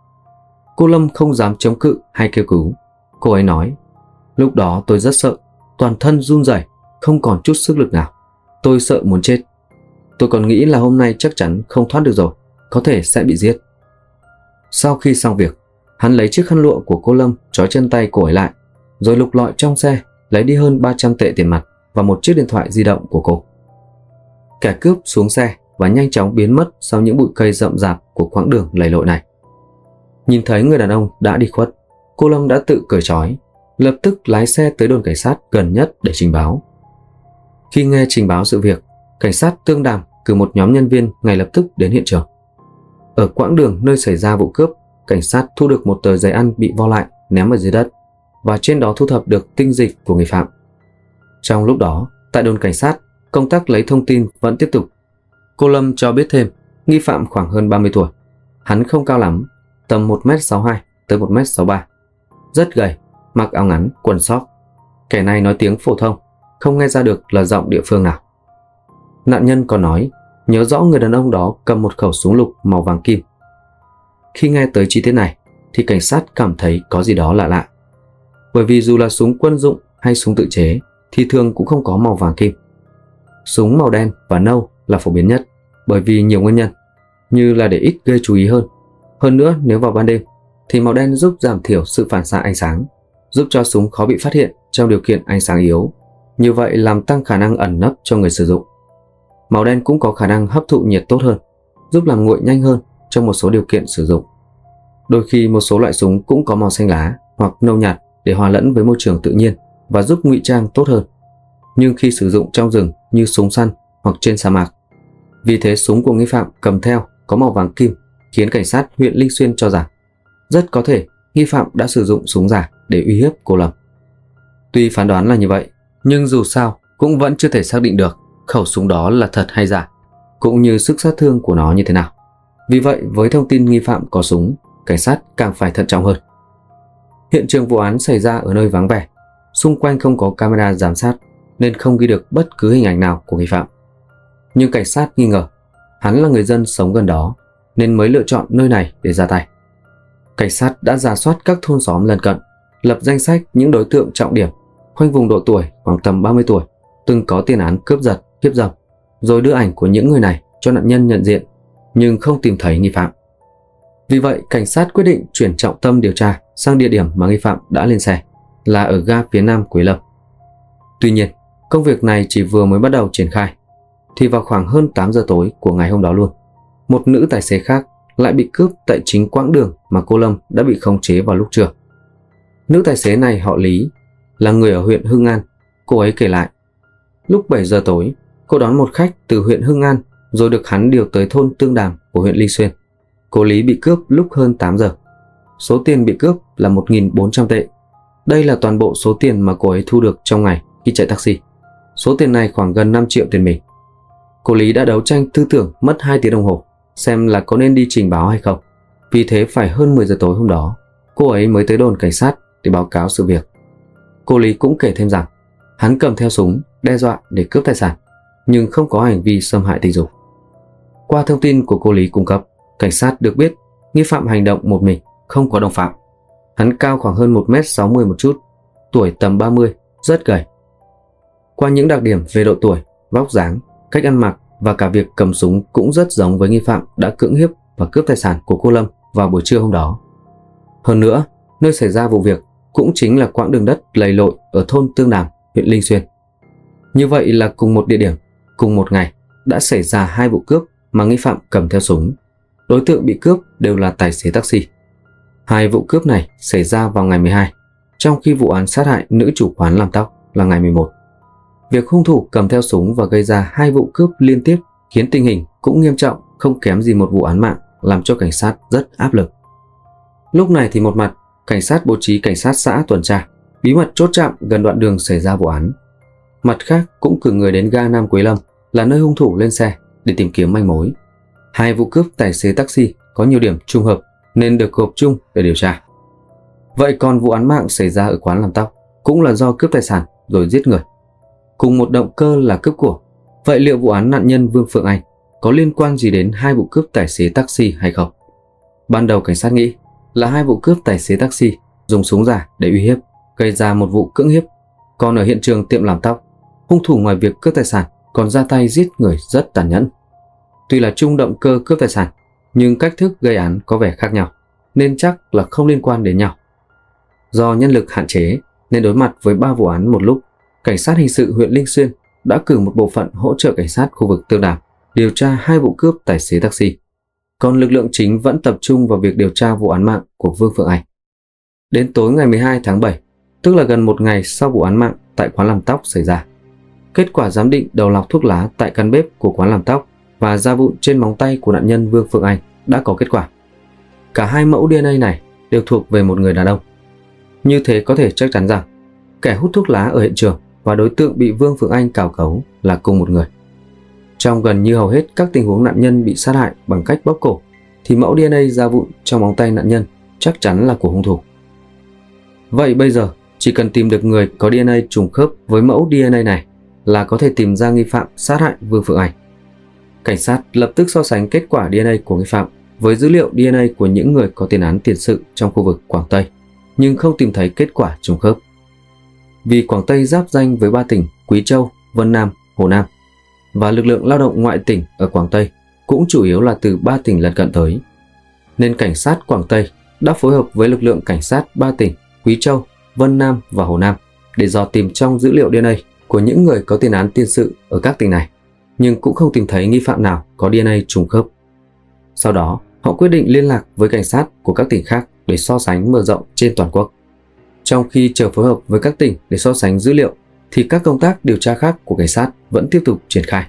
Cô Lâm không dám chống cự hay kêu cứu. Cô ấy nói: "Lúc đó tôi rất sợ, toàn thân run rẩy, không còn chút sức lực nào. Tôi sợ muốn chết. Tôi còn nghĩ là hôm nay chắc chắn không thoát được rồi, có thể sẽ bị giết." Sau khi xong việc, hắn lấy chiếc khăn lụa của cô Lâm trói chân tay cô ấy lại, rồi lục lọi trong xe lấy đi hơn 300 tệ tiền mặt và một chiếc điện thoại di động của cô. Kẻ cướp xuống xe và nhanh chóng biến mất sau những bụi cây rậm rạp của quãng đường lầy lội này. Nhìn thấy người đàn ông đã đi khuất, cô Lâm đã tự cởi trói, lập tức lái xe tới đồn cảnh sát gần nhất để trình báo. Khi nghe trình báo sự việc, cảnh sát Tương Đàm cử một nhóm nhân viên ngay lập tức đến hiện trường. Ở quãng đường nơi xảy ra vụ cướp, cảnh sát thu được một tờ giấy ăn bị vo lại ném ở dưới đất, và trên đó thu thập được tinh dịch của người phạm. Trong lúc đó, tại đồn cảnh sát, công tác lấy thông tin vẫn tiếp tục. Cô Lâm cho biết thêm, nghi phạm khoảng hơn 30 tuổi. Hắn không cao lắm, tầm 1m62 tới 1m63, rất gầy, mặc áo ngắn, quần sóc. Kẻ này nói tiếng phổ thông, không nghe ra được là giọng địa phương nào. Nạn nhân còn nói nhớ rõ người đàn ông đó cầm một khẩu súng lục màu vàng kim. Khi nghe tới chi tiết này thì cảnh sát cảm thấy có gì đó lạ lạ. Bởi vì dù là súng quân dụng hay súng tự chế thì thường cũng không có màu vàng kim. Súng màu đen và nâu là phổ biến nhất bởi vì nhiều nguyên nhân, như là để ít gây chú ý hơn. Hơn nữa, nếu vào ban đêm thì màu đen giúp giảm thiểu sự phản xạ ánh sáng, giúp cho súng khó bị phát hiện trong điều kiện ánh sáng yếu. Như vậy làm tăng khả năng ẩn nấp cho người sử dụng. Màu đen cũng có khả năng hấp thụ nhiệt tốt hơn, giúp làm nguội nhanh hơn trong một số điều kiện sử dụng. Đôi khi một số loại súng cũng có màu xanh lá hoặc nâu nhạt để hòa lẫn với môi trường tự nhiên và giúp ngụy trang tốt hơn. Nhưng khi sử dụng trong rừng như súng săn hoặc trên sa mạc. Vì thế súng của nghi phạm cầm theo có màu vàng kim khiến cảnh sát huyện Linh Xuyên cho rằng rất có thể nghi phạm đã sử dụng súng giả để uy hiếp cô Lâm. Tuy phán đoán là như vậy, nhưng dù sao cũng vẫn chưa thể xác định được khẩu súng đó là thật hay giả, cũng như sức sát thương của nó như thế nào. Vì vậy, với thông tin nghi phạm có súng, cảnh sát càng phải thận trọng hơn. Hiện trường vụ án xảy ra ở nơi vắng vẻ, xung quanh không có camera giám sát nên không ghi được bất cứ hình ảnh nào của nghi phạm. Nhưng cảnh sát nghi ngờ hắn là người dân sống gần đó nên mới lựa chọn nơi này để ra tay. Cảnh sát đã rà soát các thôn xóm lân cận, lập danh sách những đối tượng trọng điểm, khoanh vùng độ tuổi khoảng tầm 30 tuổi, từng có tiền án cướp giật, hiếp dâm, rồi đưa ảnh của những người này cho nạn nhân nhận diện, nhưng không tìm thấy nghi phạm. Vì vậy, cảnh sát quyết định chuyển trọng tâm điều tra sang địa điểm mà nghi phạm đã lên xe, là ở ga phía nam Quế Lâm. Tuy nhiên, công việc này chỉ vừa mới bắt đầu triển khai, thì vào khoảng hơn 8 giờ tối của ngày hôm đó luôn, một nữ tài xế khác lại bị cướp tại chính quãng đường mà cô Lâm đã bị khống chế vào lúc trưa. Nữ tài xế này họ Lý, là người ở huyện Hưng An. Cô ấy kể lại, lúc 7 giờ tối, cô đón một khách từ huyện Hưng An rồi được hắn điều tới thôn Tương Đàm của huyện Linh Xuyên. Cô Lý bị cướp lúc hơn 8 giờ. Số tiền bị cướp là 1.400 tệ. Đây là toàn bộ số tiền mà cô ấy thu được trong ngày khi chạy taxi. Số tiền này khoảng gần 5 triệu tiền mình. Cô Lý đã đấu tranh tư tưởng mất 2 tiếng đồng hồ xem là có nên đi trình báo hay không. Vì thế phải hơn 10 giờ tối hôm đó, cô ấy mới tới đồn cảnh sát để báo cáo sự việc. Cô Lý cũng kể thêm rằng hắn cầm theo súng đe dọa để cướp tài sản, nhưng không có hành vi xâm hại tình dục. Qua thông tin của cô Lý cung cấp, cảnh sát được biết nghi phạm hành động một mình, không có đồng phạm. Hắn cao khoảng hơn 1m60 một chút, tuổi tầm 30, rất gầy. Qua những đặc điểm về độ tuổi, vóc dáng, cách ăn mặc và cả việc cầm súng cũng rất giống với nghi phạm đã cưỡng hiếp và cướp tài sản của cô Lâm vào buổi trưa hôm đó. Hơn nữa, nơi xảy ra vụ việc cũng chính là quãng đường đất lầy lội ở thôn Tương Đàm, huyện Linh Xuyên. Như vậy là cùng một địa điểm, cùng một ngày đã xảy ra 2 vụ cướp mà nghi phạm cầm theo súng. Đối tượng bị cướp đều là tài xế taxi. 2 vụ cướp này xảy ra vào ngày 12, trong khi vụ án sát hại nữ chủ quán làm tóc là ngày 11. Việc hung thủ cầm theo súng và gây ra 2 vụ cướp liên tiếp khiến tình hình cũng nghiêm trọng, không kém gì một vụ án mạng, làm cho cảnh sát rất áp lực. Lúc này thì một mặt, cảnh sát bố trí cảnh sát xã tuần tra, bí mật chốt chặn gần đoạn đường xảy ra vụ án. Mặt khác cũng cử người đến ga Nam Quế Lâm là nơi hung thủ lên xe để tìm kiếm manh mối. 2 vụ cướp tài xế taxi có nhiều điểm trùng hợp nên được gộp chung để điều tra. Vậy còn vụ án mạng xảy ra ở quán làm tóc cũng là do cướp tài sản rồi giết người, cùng một động cơ là cướp của. Vậy liệu vụ án nạn nhân Vương Phượng Anh có liên quan gì đến 2 vụ cướp tài xế taxi hay không? Ban đầu cảnh sát nghĩ là 2 vụ cướp tài xế taxi dùng súng giả để uy hiếp, gây ra một vụ cưỡng hiếp. Còn ở hiện trường tiệm làm tóc, hung thủ ngoài việc cướp tài sản còn ra tay giết người rất tàn nhẫn. Tuy là chung động cơ cướp tài sản, nhưng cách thức gây án có vẻ khác nhau, nên chắc là không liên quan đến nhau. Do nhân lực hạn chế nên đối mặt với 3 vụ án một lúc, cảnh sát hình sự huyện Linh Xuyên đã cử một bộ phận hỗ trợ cảnh sát khu vực Tương Đàm điều tra 2 vụ cướp tài xế taxi. Còn lực lượng chính vẫn tập trung vào việc điều tra vụ án mạng của Vương Phượng Anh. Đến tối ngày 12 tháng 7, tức là gần một ngày sau vụ án mạng tại quán làm tóc xảy ra, kết quả giám định đầu lọc thuốc lá tại căn bếp của quán làm tóc và da vụn trên móng tay của nạn nhân Vương Phượng Anh đã có kết quả. Cả 2 mẫu DNA này đều thuộc về một người đàn ông. Như thế có thể chắc chắn rằng kẻ hút thuốc lá ở hiện trường và đối tượng bị Vương Phượng Anh cào cấu là cùng một người. Trong gần như hầu hết các tình huống nạn nhân bị sát hại bằng cách bóp cổ thì mẫu DNA da vụn trong móng tay nạn nhân chắc chắn là của hung thủ. Vậy bây giờ chỉ cần tìm được người có DNA trùng khớp với mẫu DNA này là có thể tìm ra nghi phạm sát hại Vương Phượng Anh. Cảnh sát lập tức so sánh kết quả DNA của nghi phạm với dữ liệu DNA của những người có tiền án tiền sự trong khu vực Quảng Tây, nhưng không tìm thấy kết quả trùng khớp. Vì Quảng Tây giáp ranh với 3 tỉnh Quý Châu, Vân Nam, Hồ Nam, và lực lượng lao động ngoại tỉnh ở Quảng Tây cũng chủ yếu là từ 3 tỉnh lân cận tới, nên cảnh sát Quảng Tây đã phối hợp với lực lượng cảnh sát 3 tỉnh Quý Châu, Vân Nam và Hồ Nam để dò tìm trong dữ liệu DNA của những người có tiền án tiền sự ở các tỉnh này, nhưng cũng không tìm thấy nghi phạm nào có DNA trùng khớp. Sau đó, họ quyết định liên lạc với cảnh sát của các tỉnh khác để so sánh mở rộng trên toàn quốc. Trong khi chờ phối hợp với các tỉnh để so sánh dữ liệu, thì các công tác điều tra khác của cảnh sát vẫn tiếp tục triển khai.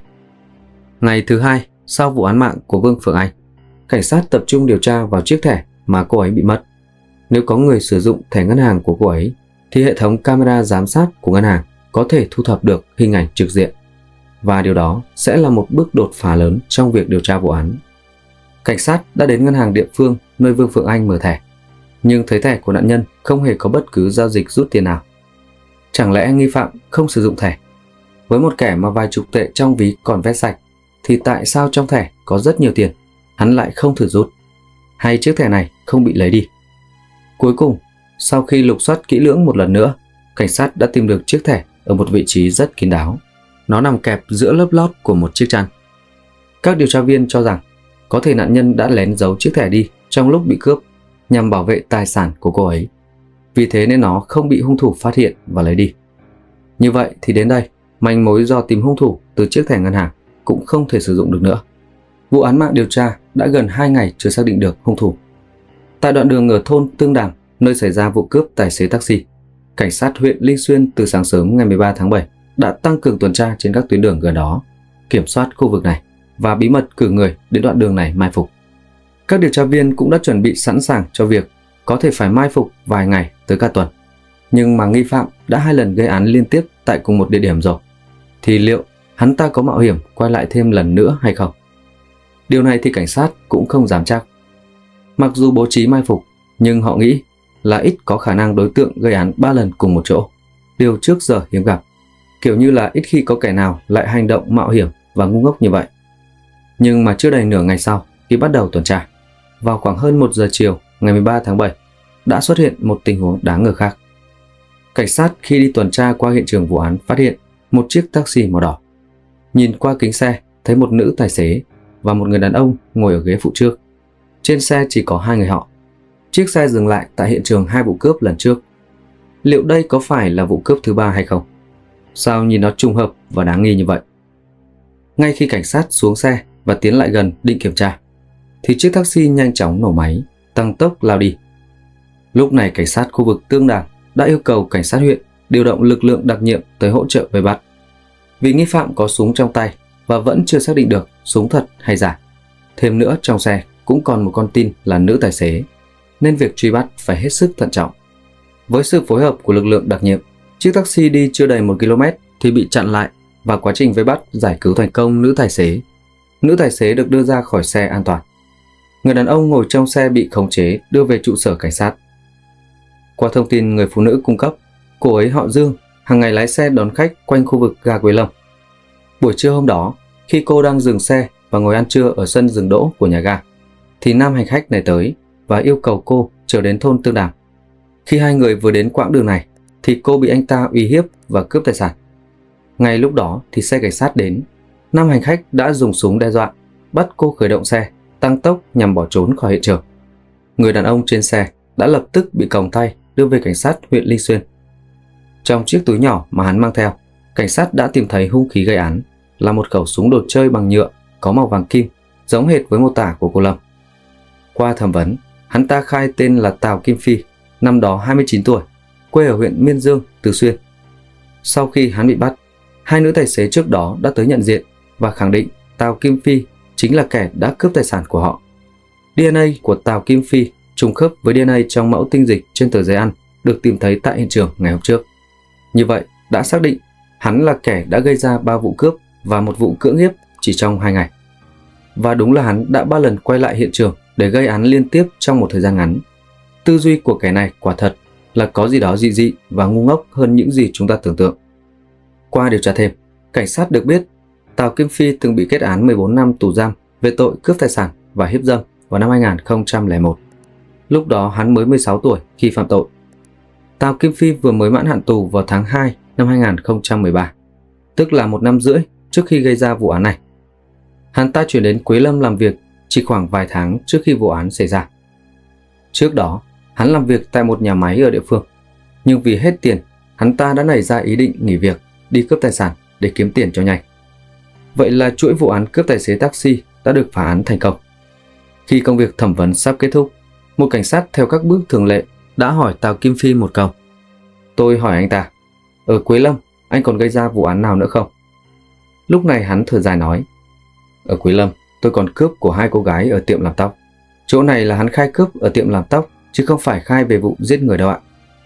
Ngày thứ 2 sau vụ án mạng của Vương Phượng Anh, cảnh sát tập trung điều tra vào chiếc thẻ mà cô ấy bị mất. Nếu có người sử dụng thẻ ngân hàng của cô ấy, thì hệ thống camera giám sát của ngân hàng có thể thu thập được hình ảnh trực diện. Và điều đó sẽ là một bước đột phá lớn trong việc điều tra vụ án. Cảnh sát đã đến ngân hàng địa phương nơi Vương Phượng Anh mở thẻ, nhưng thấy thẻ của nạn nhân không hề có bất cứ giao dịch rút tiền nào. Chẳng lẽ nghi phạm không sử dụng thẻ? Với một kẻ mà vài chục tệ trong ví còn vét sạch, thì tại sao trong thẻ có rất nhiều tiền, hắn lại không thử rút? Hay chiếc thẻ này không bị lấy đi? Cuối cùng, sau khi lục soát kỹ lưỡng một lần nữa, cảnh sát đã tìm được chiếc thẻ ở một vị trí rất kín đáo. Nó nằm kẹp giữa lớp lót của một chiếc chăn. Các điều tra viên cho rằng có thể nạn nhân đã lén giấu chiếc thẻ đi trong lúc bị cướp nhằm bảo vệ tài sản của cô ấy. Vì thế nên nó không bị hung thủ phát hiện và lấy đi. Như vậy thì đến đây, manh mối do tìm hung thủ từ chiếc thẻ ngân hàng cũng không thể sử dụng được nữa. Vụ án mạng điều tra đã gần 2 ngày chưa xác định được hung thủ. Tại đoạn đường ở thôn Tương Đàm, nơi xảy ra vụ cướp tài xế taxi, cảnh sát huyện Linh Xuyên từ sáng sớm ngày 13 tháng 7 đã tăng cường tuần tra trên các tuyến đường gần đó, kiểm soát khu vực này và bí mật cử người đến đoạn đường này mai phục. Các điều tra viên cũng đã chuẩn bị sẵn sàng cho việc có thể phải mai phục vài ngày tới cả tuần. Nhưng mà nghi phạm đã 2 lần gây án liên tiếp tại cùng một địa điểm rồi, thì liệu hắn ta có mạo hiểm quay lại thêm lần nữa hay không? Điều này thì cảnh sát cũng không dám chắc. Mặc dù bố trí mai phục, nhưng họ nghĩ là ít có khả năng đối tượng gây án 3 lần cùng một chỗ. Điều trước giờ hiếm gặp, kiểu như là ít khi có kẻ nào lại hành động mạo hiểm và ngu ngốc như vậy. Nhưng mà chưa đầy nửa ngày sau khi bắt đầu tuần tra, vào khoảng hơn 1 giờ chiều ngày 13 tháng 7, đã xuất hiện một tình huống đáng ngờ khác. Cảnh sát khi đi tuần tra qua hiện trường vụ án phát hiện một chiếc taxi màu đỏ. Nhìn qua kính xe thấy một nữ tài xế và một người đàn ông ngồi ở ghế phụ trước. Trên xe chỉ có hai người họ. Chiếc xe dừng lại tại hiện trường hai vụ cướp lần trước. Liệu đây có phải là vụ cướp thứ ba hay không? Sao nhìn nó trùng hợp và đáng nghi như vậy? Ngay khi cảnh sát xuống xe và tiến lại gần định kiểm tra, thì chiếc taxi nhanh chóng nổ máy, tăng tốc lao đi. Lúc này cảnh sát khu vực Tương Đàng đã yêu cầu cảnh sát huyện điều động lực lượng đặc nhiệm tới hỗ trợ vây bắt. Vì nghi phạm có súng trong tay và vẫn chưa xác định được súng thật hay giả. Thêm nữa, trong xe cũng còn một con tin là nữ tài xế, nên việc truy bắt phải hết sức thận trọng. Với sự phối hợp của lực lượng đặc nhiệm, chiếc taxi đi chưa đầy 1 km thì bị chặn lại và quá trình vây bắt giải cứu thành công nữ tài xế. Nữ tài xế được đưa ra khỏi xe an toàn. Người đàn ông ngồi trong xe bị khống chế đưa về trụ sở cảnh sát. Qua thông tin người phụ nữ cung cấp, cô ấy họ Dương, hàng ngày lái xe đón khách quanh khu vực ga Quế Lâm. Buổi trưa hôm đó, khi cô đang dừng xe và ngồi ăn trưa ở sân dừng đỗ của nhà ga, thì nam hành khách này tới và yêu cầu cô trở đến thôn Tương Đàng. Khi hai người vừa đến quãng đường này, thì cô bị anh ta uy hiếp và cướp tài sản. Ngay lúc đó thì xe cảnh sát đến. Nam hành khách đã dùng súng đe dọa, bắt cô khởi động xe, tăng tốc nhằm bỏ trốn khỏi hiện trường. Người đàn ông trên xe đã lập tức bị còng tay đưa về cảnh sát huyện Linh Xuyên. Trong chiếc túi nhỏ mà hắn mang theo, cảnh sát đã tìm thấy hung khí gây án là một khẩu súng đồ chơi bằng nhựa có màu vàng kim, giống hệt với mô tả của cô Lâm. Qua thẩm vấn, hắn ta khai tên là Tào Kim Phi, năm đó 29 tuổi, quê ở huyện Miên Dương, Từ Xuyên. Sau khi hắn bị bắt, hai nữ tài xế trước đó đã tới nhận diện và khẳng định Tào Kim Phi chính là kẻ đã cướp tài sản của họ. DNA của Tào Kim Phi trùng khớp với DNA trong mẫu tinh dịch trên tờ giấy ăn được tìm thấy tại hiện trường ngày hôm trước. Như vậy, đã xác định hắn là kẻ đã gây ra 3 vụ cướp và một vụ cưỡng hiếp chỉ trong 2 ngày. Và đúng là hắn đã 3 lần quay lại hiện trường để gây án liên tiếp trong một thời gian ngắn. Tư duy của kẻ này quả thật là có gì đó dị dị và ngu ngốc hơn những gì chúng ta tưởng tượng. Qua điều tra thêm, cảnh sát được biết Tào Kim Phi từng bị kết án 14 năm tù giam về tội cướp tài sản và hiếp dâm vào năm 2001. Lúc đó hắn mới 16 tuổi khi phạm tội. Tào Kim Phi vừa mới mãn hạn tù vào tháng 2 năm 2013, tức là 1 năm rưỡi trước khi gây ra vụ án này. Hắn ta chuyển đến Quế Lâm làm việc chỉ khoảng vài tháng trước khi vụ án xảy ra. Trước đó, hắn làm việc tại một nhà máy ở địa phương, nhưng vì hết tiền, hắn ta đã nảy ra ý định nghỉ việc, đi cướp tài sản để kiếm tiền cho nhanh. Vậy là chuỗi vụ án cướp tài xế taxi đã được phá án thành công. Khi công việc thẩm vấn sắp kết thúc, một cảnh sát theo các bước thường lệ đã hỏi Tào Kim Phi một câu. Tôi hỏi anh ta, ở Quế Lâm, anh còn gây ra vụ án nào nữa không? Lúc này hắn thở dài nói, ở Quế Lâm, tôi còn cướp của 2 cô gái ở tiệm làm tóc. Chỗ này là hắn khai cướp ở tiệm làm tóc, chứ không phải khai về vụ giết người đâu ạ.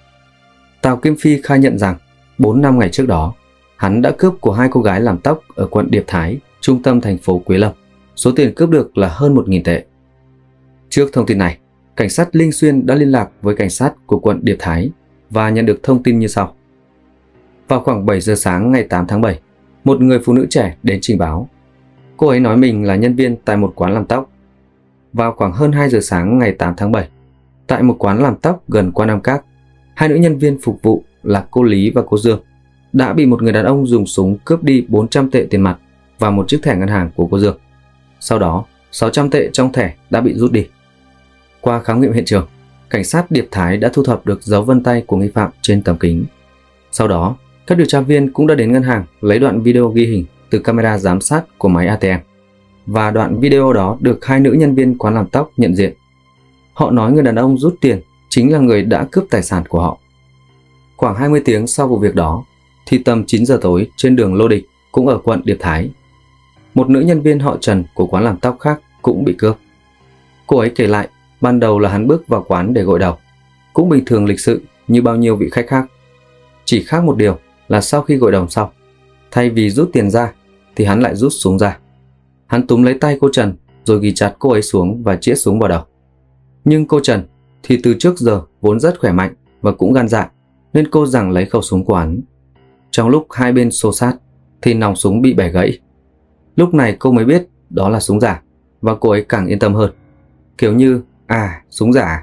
Tào Kim Phi khai nhận rằng 4 năm ngày trước đó, hắn đã cướp của 2 cô gái làm tóc ở quận Điệp Thái, trung tâm thành phố Quế Lâm. Số tiền cướp được là hơn 1.000 tệ. Trước thông tin này, cảnh sát Linh Xuyên đã liên lạc với cảnh sát của quận Điệp Thái và nhận được thông tin như sau. Vào khoảng 7 giờ sáng ngày 8 tháng 7, một người phụ nữ trẻ đến trình báo. Cô ấy nói mình là nhân viên tại một quán làm tóc. Vào khoảng hơn 2 giờ sáng ngày 8 tháng 7, tại một quán làm tóc gần Quan Nam Các, 2 nữ nhân viên phục vụ là cô Lý và cô Dương đã bị một người đàn ông dùng súng cướp đi 400 tệ tiền mặt và một chiếc thẻ ngân hàng của cô Dương. Sau đó, 600 tệ trong thẻ đã bị rút đi. Qua khám nghiệm hiện trường, cảnh sát Điệp Thái đã thu thập được dấu vân tay của nghi phạm trên tấm kính. Sau đó, các điều tra viên cũng đã đến ngân hàng lấy đoạn video ghi hình từ camera giám sát của máy ATM. Và đoạn video đó được 2 nữ nhân viên quán làm tóc nhận diện. Họ nói người đàn ông rút tiền chính là người đã cướp tài sản của họ. Khoảng 20 tiếng sau vụ việc đó, thì tầm 9 giờ tối trên đường Lô Địch, cũng ở quận Điệp Thái, một nữ nhân viên họ Trần của quán làm tóc khác cũng bị cướp. Cô ấy kể lại, ban đầu là hắn bước vào quán để gội đầu, cũng bình thường lịch sự như bao nhiêu vị khách khác. Chỉ khác một điều là sau khi gội đầu xong, thay vì rút tiền ra thì hắn lại rút súng ra. Hắn túm lấy tay cô Trần rồi ghì chặt cô ấy xuống và chĩa súng vào đầu. Nhưng cô Trần thì từ trước giờ vốn rất khỏe mạnh và cũng gan dạ, nên cô giằng lấy khẩu súng của hắn. Trong lúc hai bên xô sát thì nòng súng bị bẻ gãy. Lúc này cô mới biết đó là súng giả và cô ấy càng yên tâm hơn. Kiểu như, súng giả.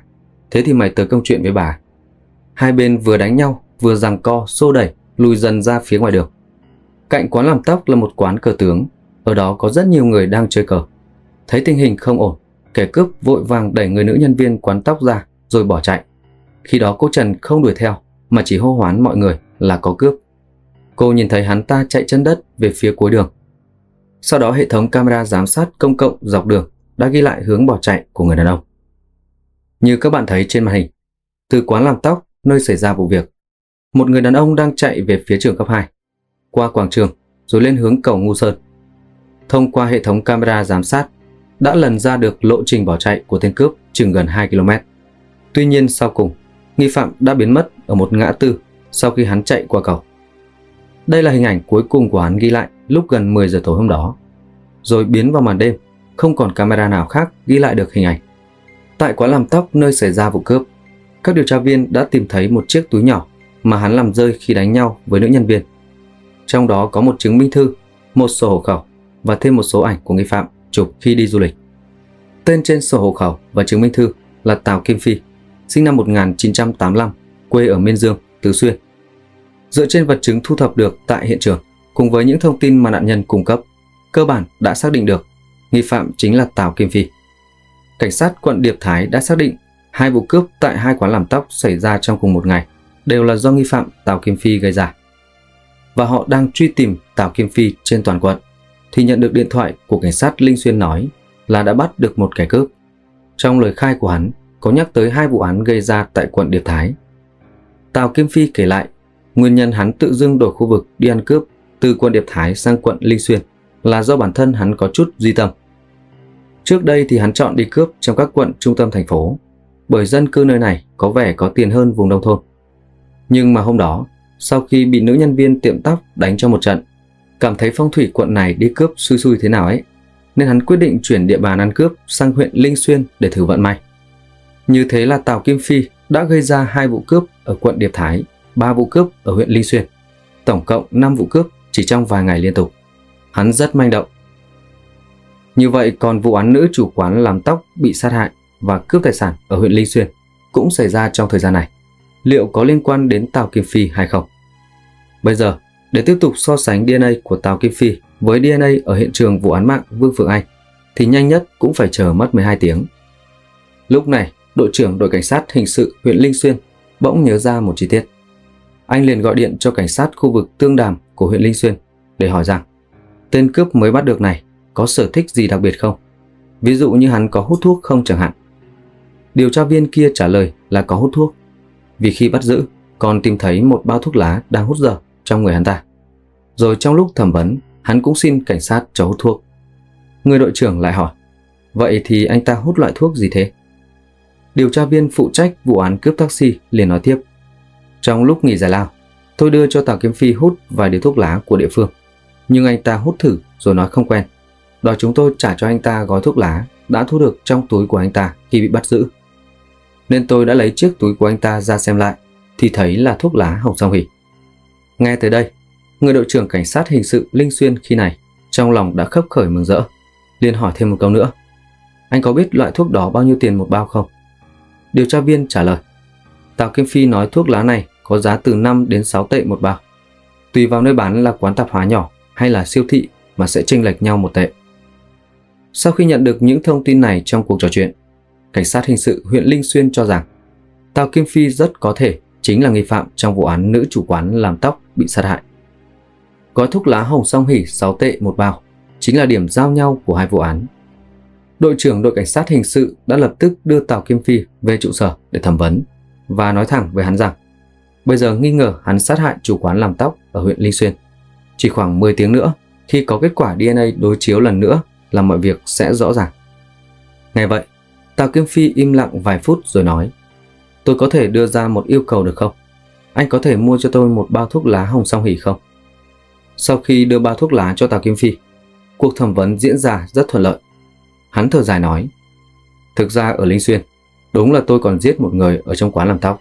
thế thì mày tới công chuyện với bà. Hai bên vừa đánh nhau, vừa giằng co, xô đẩy, lùi dần ra phía ngoài đường. Cạnh quán làm tóc là một quán cờ tướng, ở đó có rất nhiều người đang chơi cờ. Thấy tình hình không ổn, kẻ cướp vội vàng đẩy người nữ nhân viên quán tóc ra rồi bỏ chạy. Khi đó cô Trần không đuổi theo mà chỉ hô hoán mọi người là có cướp. Cô nhìn thấy hắn ta chạy chân đất về phía cuối đường. Sau đó hệ thống camera giám sát công cộng dọc đường đã ghi lại hướng bỏ chạy của người đàn ông. Như các bạn thấy trên màn hình, từ quán làm tóc nơi xảy ra vụ việc, một người đàn ông đang chạy về phía trường cấp 2, qua quảng trường rồi lên hướng cầu Ngu Sơn. Thông qua hệ thống camera giám sát đã lần ra được lộ trình bỏ chạy của tên cướp chừng gần 2 km. Tuy nhiên sau cùng, nghi phạm đã biến mất ở một ngã tư sau khi hắn chạy qua cầu. Đây là hình ảnh cuối cùng của hắn ghi lại lúc gần 10 giờ tối hôm đó, rồi biến vào màn đêm, không còn camera nào khác ghi lại được hình ảnh. Tại quán làm tóc nơi xảy ra vụ cướp, các điều tra viên đã tìm thấy một chiếc túi nhỏ mà hắn làm rơi khi đánh nhau với nữ nhân viên. Trong đó có một chứng minh thư, một sổ hộ khẩu và thêm một số ảnh của nghi phạm chụp khi đi du lịch. Tên trên sổ hộ khẩu và chứng minh thư là Tào Kim Phi, sinh năm 1985, quê ở Miên Dương, Tứ Xuyên. Dựa trên vật chứng thu thập được tại hiện trường cùng với những thông tin mà nạn nhân cung cấp, cơ bản đã xác định được nghi phạm chính là Tào Kim Phi. Cảnh sát quận Điệp Thái đã xác định hai vụ cướp tại hai quán làm tóc xảy ra trong cùng một ngày đều là do nghi phạm Tào Kim Phi gây ra. Và họ đang truy tìm Tào Kim Phi trên toàn quận thì nhận được điện thoại của cảnh sát Linh Xuyên nói là đã bắt được một kẻ cướp. Trong lời khai của hắn có nhắc tới hai vụ án gây ra tại quận Điệp Thái. Tào Kim Phi kể lại nguyên nhân hắn tự dưng đổi khu vực đi ăn cướp từ quận Điệp Thái sang quận Linh Xuyên là do bản thân hắn có chút duy tâm. Trước đây thì hắn chọn đi cướp trong các quận trung tâm thành phố, bởi dân cư nơi này có vẻ có tiền hơn vùng nông thôn. Nhưng mà hôm đó, sau khi bị nữ nhân viên tiệm tóc đánh cho một trận, cảm thấy phong thủy quận này đi cướp xui xui thế nào ấy, nên hắn quyết định chuyển địa bàn ăn cướp sang huyện Linh Xuyên để thử vận may. Như thế là Tào Kim Phi đã gây ra 2 vụ cướp ở quận Điệp Thái, 3 vụ cướp ở huyện Linh Xuyên, tổng cộng 5 vụ cướp chỉ trong vài ngày liên tục. Hắn rất manh động. Như vậy còn vụ án nữ chủ quán làm tóc bị sát hại và cướp tài sản ở huyện Linh Xuyên cũng xảy ra trong thời gian này. Liệu có liên quan đến Tào Kim Phi hay không? Bây giờ, để tiếp tục so sánh DNA của Tào Kim Phi với DNA ở hiện trường vụ án mạng Vương Phượng Anh thì nhanh nhất cũng phải chờ mất 12 tiếng. Lúc này, đội trưởng đội cảnh sát hình sự huyện Linh Xuyên bỗng nhớ ra một chi tiết. Anh liền gọi điện cho cảnh sát khu vực Tương Đàm của huyện Linh Xuyên để hỏi rằng tên cướp mới bắt được này có sở thích gì đặc biệt không? Ví dụ như hắn có hút thuốc không chẳng hạn. Điều tra viên kia trả lời là có hút thuốc, vì khi bắt giữ còn tìm thấy một bao thuốc lá đang hút dở trong người hắn ta. Rồi trong lúc thẩm vấn, hắn cũng xin cảnh sát cho hút thuốc. Người đội trưởng lại hỏi, vậy thì anh ta hút loại thuốc gì thế? Điều tra viên phụ trách vụ án cướp taxi liền nói tiếp, trong lúc nghỉ giải lao, tôi đưa cho Tào Kim Phi hút vài điếu thuốc lá của địa phương, nhưng anh ta hút thử rồi nói không quen, đòi chúng tôi trả cho anh ta gói thuốc lá đã thu được trong túi của anh ta khi bị bắt giữ. Nên tôi đã lấy chiếc túi của anh ta ra xem lại thì thấy là thuốc lá hồng song hỉ. Nghe tới đây, người đội trưởng cảnh sát hình sự Linh Xuyên khi này trong lòng đã khấp khởi mừng rỡ, liền hỏi thêm một câu nữa, anh có biết loại thuốc đó bao nhiêu tiền một bao không? Điều tra viên trả lời, Tào Kim Phi nói thuốc lá này có giá từ 5 đến 6 tệ một bao, tùy vào nơi bán là quán tạp hóa nhỏ hay là siêu thị mà sẽ chênh lệch nhau 1 tệ. Sau khi nhận được những thông tin này trong cuộc trò chuyện, cảnh sát hình sự huyện Linh Xuyên cho rằng Tào Kim Phi rất có thể chính là nghi phạm trong vụ án nữ chủ quán làm tóc bị sát hại. Gói thuốc lá hồng song hỉ 6 tệ một bao chính là điểm giao nhau của hai vụ án. Đội trưởng đội cảnh sát hình sự đã lập tức đưa Tào Kim Phi về trụ sở để thẩm vấn và nói thẳng với hắn rằng bây giờ nghi ngờ hắn sát hại chủ quán làm tóc ở huyện Linh Xuyên. Chỉ khoảng 10 tiếng nữa, khi có kết quả DNA đối chiếu lần nữa là mọi việc sẽ rõ ràng. Nghe vậy, Tào Kim Phi im lặng vài phút rồi nói, tôi có thể đưa ra một yêu cầu được không? Anh có thể mua cho tôi một bao thuốc lá hồng song hỉ không? Sau khi đưa bao thuốc lá cho Tào Kim Phi, cuộc thẩm vấn diễn ra rất thuận lợi. Hắn thở dài nói, thực ra ở Linh Xuyên, đúng là tôi còn giết một người ở trong quán làm tóc.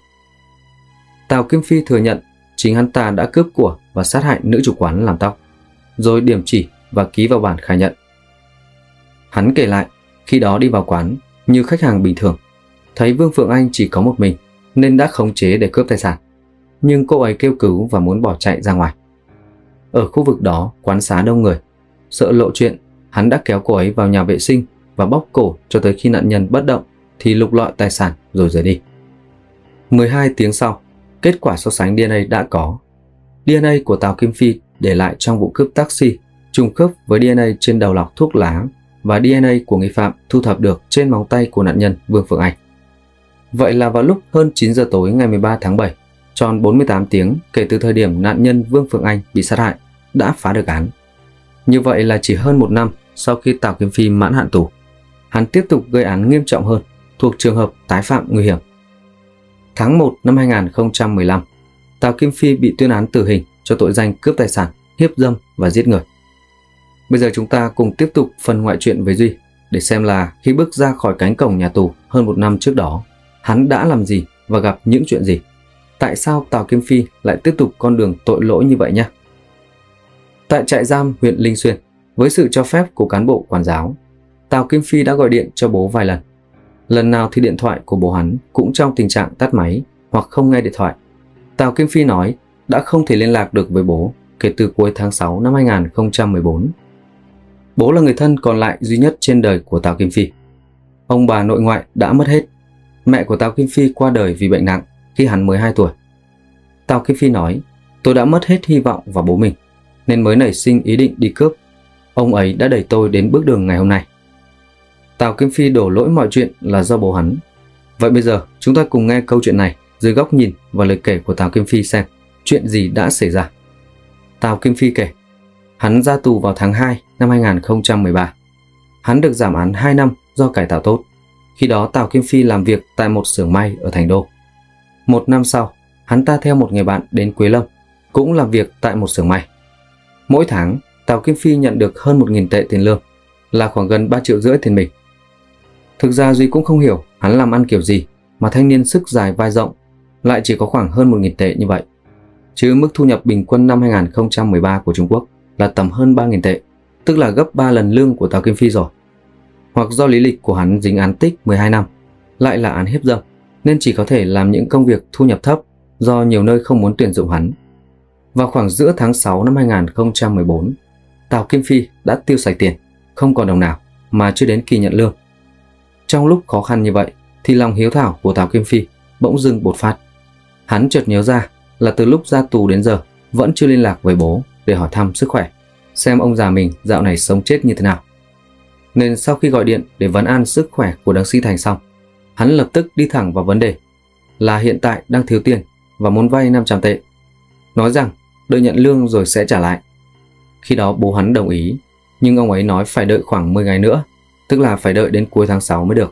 Tào Kim Phi thừa nhận chính hắn ta đã cướp của và sát hại nữ chủ quán làm tóc, rồi điểm chỉ và ký vào bản khai nhận. Hắn kể lại, khi đó đi vào quán như khách hàng bình thường, thấy Vương Phượng Anh chỉ có một mình nên đã khống chế để cướp tài sản. Nhưng cô ấy kêu cứu và muốn bỏ chạy ra ngoài. Ở khu vực đó quán xá đông người, sợ lộ chuyện, hắn đã kéo cô ấy vào nhà vệ sinh và bóp cổ cho tới khi nạn nhân bất động thì lục lọi tài sản rồi rời đi. 12 tiếng sau, kết quả so sánh DNA đã có. DNA của Tào Kim Phi để lại trong vụ cướp taxi trùng khớp với DNA trên đầu lọc thuốc lá và DNA của nghi phạm thu thập được trên móng tay của nạn nhân Vương Phượng Anh. Vậy là vào lúc hơn 9 giờ tối ngày 13 tháng 7, tròn 48 tiếng kể từ thời điểm nạn nhân Vương Phượng Anh bị sát hại, đã phá được án. Như vậy là chỉ hơn một năm sau khi Tào Kim Phi mãn hạn tù, hắn tiếp tục gây án nghiêm trọng hơn, thuộc trường hợp tái phạm nguy hiểm. Tháng 1 năm 2015, Tào Kim Phi bị tuyên án tử hình cho tội danh cướp tài sản, hiếp dâm và giết người. Bây giờ chúng ta cùng tiếp tục phần ngoại truyện với Duy để xem là khi bước ra khỏi cánh cổng nhà tù hơn một năm trước đó, hắn đã làm gì và gặp những chuyện gì. Tại sao Tào Kim Phi lại tiếp tục con đường tội lỗi như vậy nhé? Tại trại giam huyện Linh Xuyên, với sự cho phép của cán bộ quản giáo, Tào Kim Phi đã gọi điện cho bố vài lần. Lần nào thì điện thoại của bố hắn cũng trong tình trạng tắt máy hoặc không nghe điện thoại. Tào Kim Phi nói đã không thể liên lạc được với bố kể từ cuối tháng 6 năm 2014. Bố là người thân còn lại duy nhất trên đời của Tào Kim Phi. Ông bà nội ngoại đã mất hết. Mẹ của Tào Kim Phi qua đời vì bệnh nặng khi hắn mới 2 tuổi. Tào Kim Phi nói, tôi đã mất hết hy vọng vào bố mình, nên mới nảy sinh ý định đi cướp. Ông ấy đã đẩy tôi đến bước đường ngày hôm nay. Tào Kim Phi đổ lỗi mọi chuyện là do bố hắn. Vậy bây giờ chúng ta cùng nghe câu chuyện này dưới góc nhìn và lời kể của Tào Kim Phi xem chuyện gì đã xảy ra. Tào Kim Phi kể, hắn ra tù vào tháng 2 năm 2013. Hắn được giảm án 2 năm do cải tạo tốt. Khi đó Tào Kim Phi làm việc tại một xưởng may ở Thành Đô. 1 năm sau, hắn ta theo một người bạn đến Quế Lâm, cũng làm việc tại một xưởng may. Mỗi tháng, Tào Kim Phi nhận được hơn 1.000 tệ tiền lương, là khoảng gần 3,5 triệu tiền Bình. Thực ra Duy cũng không hiểu hắn làm ăn kiểu gì mà thanh niên sức dài vai rộng lại chỉ có khoảng hơn 1.000 tệ như vậy. Chứ mức thu nhập bình quân năm 2013 của Trung Quốc là tầm hơn 3.000 tệ, tức là gấp 3 lần lương của Tào Kim Phi rồi. Hoặc do lý lịch của hắn dính án tích 12 năm, lại là án hiếp dâm, nên chỉ có thể làm những công việc thu nhập thấp do nhiều nơi không muốn tuyển dụng hắn. Vào khoảng giữa tháng 6 năm 2014, Tào Kim Phi đã tiêu xài tiền, không còn đồng nào mà chưa đến kỳ nhận lương. Trong lúc khó khăn như vậy thì lòng hiếu thảo của Tào Kim Phi bỗng dưng bột phát. Hắn chợt nhớ ra là từ lúc ra tù đến giờ vẫn chưa liên lạc với bố để hỏi thăm sức khỏe, xem ông già mình dạo này sống chết như thế nào. Nên sau khi gọi điện để vấn an sức khỏe của Đặng Sĩ Thành xong, hắn lập tức đi thẳng vào vấn đề là hiện tại đang thiếu tiền và muốn vay 500 tệ. Nói rằng đợi nhận lương rồi sẽ trả lại. Khi đó bố hắn đồng ý, nhưng ông ấy nói phải đợi khoảng 10 ngày nữa, tức là phải đợi đến cuối tháng 6 mới được.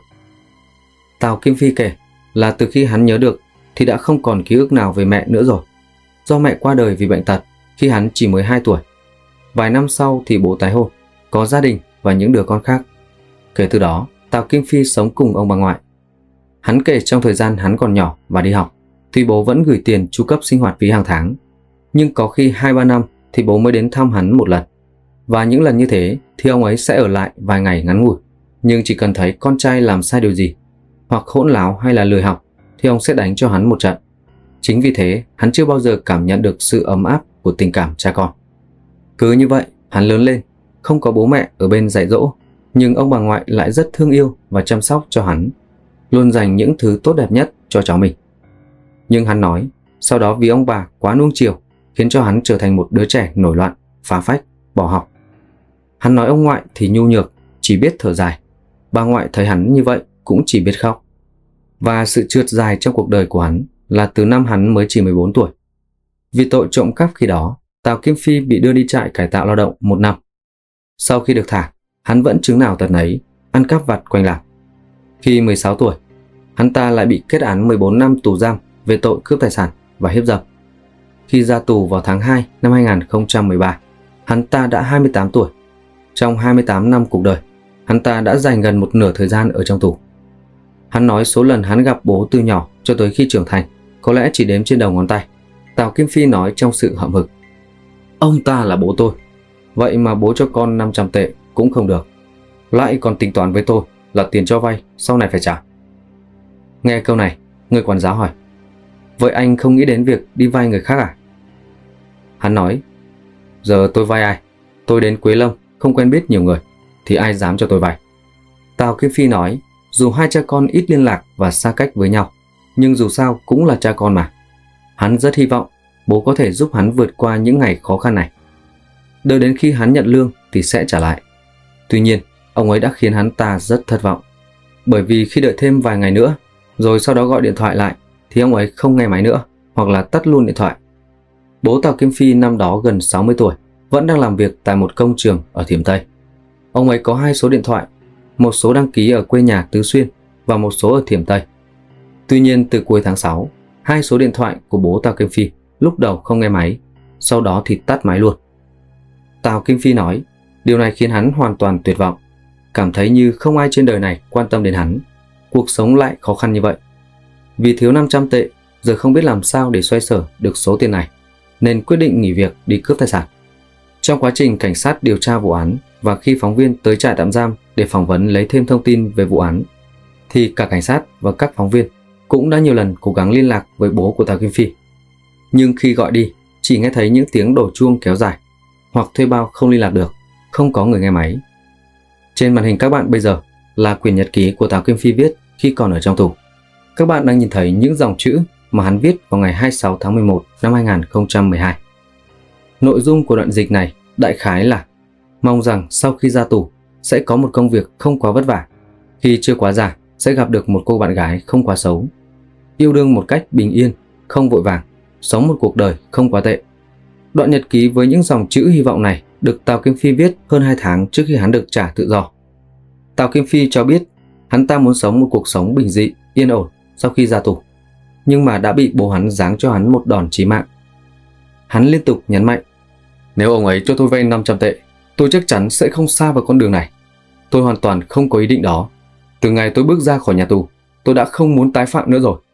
Tào Kim Phi kể là từ khi hắn nhớ được thì đã không còn ký ức nào về mẹ nữa rồi, do mẹ qua đời vì bệnh tật khi hắn chỉ mới 2 tuổi. Vài năm sau thì bố tái hôn, có gia đình và những đứa con khác. Kể từ đó, Tào Kim Phi sống cùng ông bà ngoại. Hắn kể trong thời gian hắn còn nhỏ và đi học thì bố vẫn gửi tiền chu cấp sinh hoạt phí hàng tháng, nhưng có khi 2-3 năm thì bố mới đến thăm hắn một lần. Và những lần như thế thì ông ấy sẽ ở lại vài ngày ngắn ngủi, nhưng chỉ cần thấy con trai làm sai điều gì hoặc hỗn láo hay là lười học thì ông sẽ đánh cho hắn một trận. Chính vì thế hắn chưa bao giờ cảm nhận được sự ấm áp của tình cảm cha con. Cứ như vậy hắn lớn lên, không có bố mẹ ở bên dạy dỗ, nhưng ông bà ngoại lại rất thương yêu và chăm sóc cho hắn, luôn dành những thứ tốt đẹp nhất cho cháu mình. Nhưng hắn nói sau đó vì ông bà quá nuông chiều khiến cho hắn trở thành một đứa trẻ nổi loạn, phá phách, bỏ học. Hắn nói ông ngoại thì nhu nhược, chỉ biết thở dài. Bà ngoại thấy hắn như vậy cũng chỉ biết khóc. Và sự trượt dài trong cuộc đời của hắn là từ năm hắn mới chỉ 14 tuổi. Vì tội trộm cắp khi đó, Tào Kim Phi bị đưa đi trại cải tạo lao động 1 năm. Sau khi được thả, hắn vẫn chứng nào tật nấy, ăn cắp vặt quanh làng. Khi 16 tuổi, hắn ta lại bị kết án 14 năm tù giam về tội cướp tài sản và hiếp dâm. Khi ra tù vào tháng 2 năm 2013, hắn ta đã 28 tuổi. Trong 28 năm cuộc đời, hắn ta đã dành gần một nửa thời gian ở trong tù. Hắn nói số lần hắn gặp bố từ nhỏ cho tới khi trưởng thành có lẽ chỉ đếm trên đầu ngón tay. Tào Kim Phi nói trong sự hậm hực: ông ta là bố tôi, vậy mà bố cho con 500 tệ cũng không được, lại còn tính toán với tôi là tiền cho vay sau này phải trả. Nghe câu này, người quản giáo hỏi: vậy anh không nghĩ đến việc đi vay người khác à? Hắn nói: giờ tôi vay ai? Tôi đến Quế Lâm không quen biết nhiều người, thì ai dám cho tôi vay? Tào Kim Phi nói: dù hai cha con ít liên lạc và xa cách với nhau, nhưng dù sao cũng là cha con mà. Hắn rất hy vọng bố có thể giúp hắn vượt qua những ngày khó khăn này. Đợi đến khi hắn nhận lương thì sẽ trả lại. Tuy nhiên, ông ấy đã khiến hắn ta rất thất vọng. Bởi vì khi đợi thêm vài ngày nữa, rồi sau đó gọi điện thoại lại, thì ông ấy không nghe máy nữa, hoặc là tắt luôn điện thoại. Bố Tào Kim Phi năm đó gần 60 tuổi, vẫn đang làm việc tại một công trường ở Thiểm Tây. Ông ấy có 2 số điện thoại, một số đăng ký ở quê nhà Tứ Xuyên và một số ở Thiểm Tây. Tuy nhiên từ cuối tháng 6, 2 số điện thoại của bố Tào Kim Phi lúc đầu không nghe máy, sau đó thì tắt máy luôn. Tào Kim Phi nói điều này khiến hắn hoàn toàn tuyệt vọng, cảm thấy như không ai trên đời này quan tâm đến hắn. Cuộc sống lại khó khăn như vậy. Vì thiếu 500 tệ, giờ không biết làm sao để xoay sở được số tiền này, nên quyết định nghỉ việc đi cướp tài sản. Trong quá trình cảnh sát điều tra vụ án và khi phóng viên tới trại tạm giam để phỏng vấn lấy thêm thông tin về vụ án, thì cả cảnh sát và các phóng viên cũng đã nhiều lần cố gắng liên lạc với bố của Tào Kim Phi. Nhưng khi gọi đi, chỉ nghe thấy những tiếng đổ chuông kéo dài, hoặc thuê bao không liên lạc được, không có người nghe máy. Trên màn hình các bạn bây giờ là quyển nhật ký của Tào Kim Phi viết khi còn ở trong tù. Các bạn đang nhìn thấy những dòng chữ mà hắn viết vào ngày 26 tháng 11 năm 2012. Nội dung của đoạn dịch này đại khái là: mong rằng sau khi ra tù sẽ có một công việc không quá vất vả, khi chưa quá già sẽ gặp được một cô bạn gái không quá xấu, yêu đương một cách bình yên, không vội vàng, sống một cuộc đời không quá tệ. Đoạn nhật ký với những dòng chữ hy vọng này được Tào Kim Phi viết hơn 2 tháng trước khi hắn được trả tự do. Tào Kim Phi cho biết hắn ta muốn sống một cuộc sống bình dị, yên ổn sau khi ra tù, nhưng mà đã bị bố hắn giáng cho hắn một đòn chí mạng. Hắn liên tục nhấn mạnh: nếu ông ấy cho tôi vay 500 tệ, tôi chắc chắn sẽ không sa vào con đường này. Tôi hoàn toàn không có ý định đó. Từ ngày tôi bước ra khỏi nhà tù, tôi đã không muốn tái phạm nữa rồi.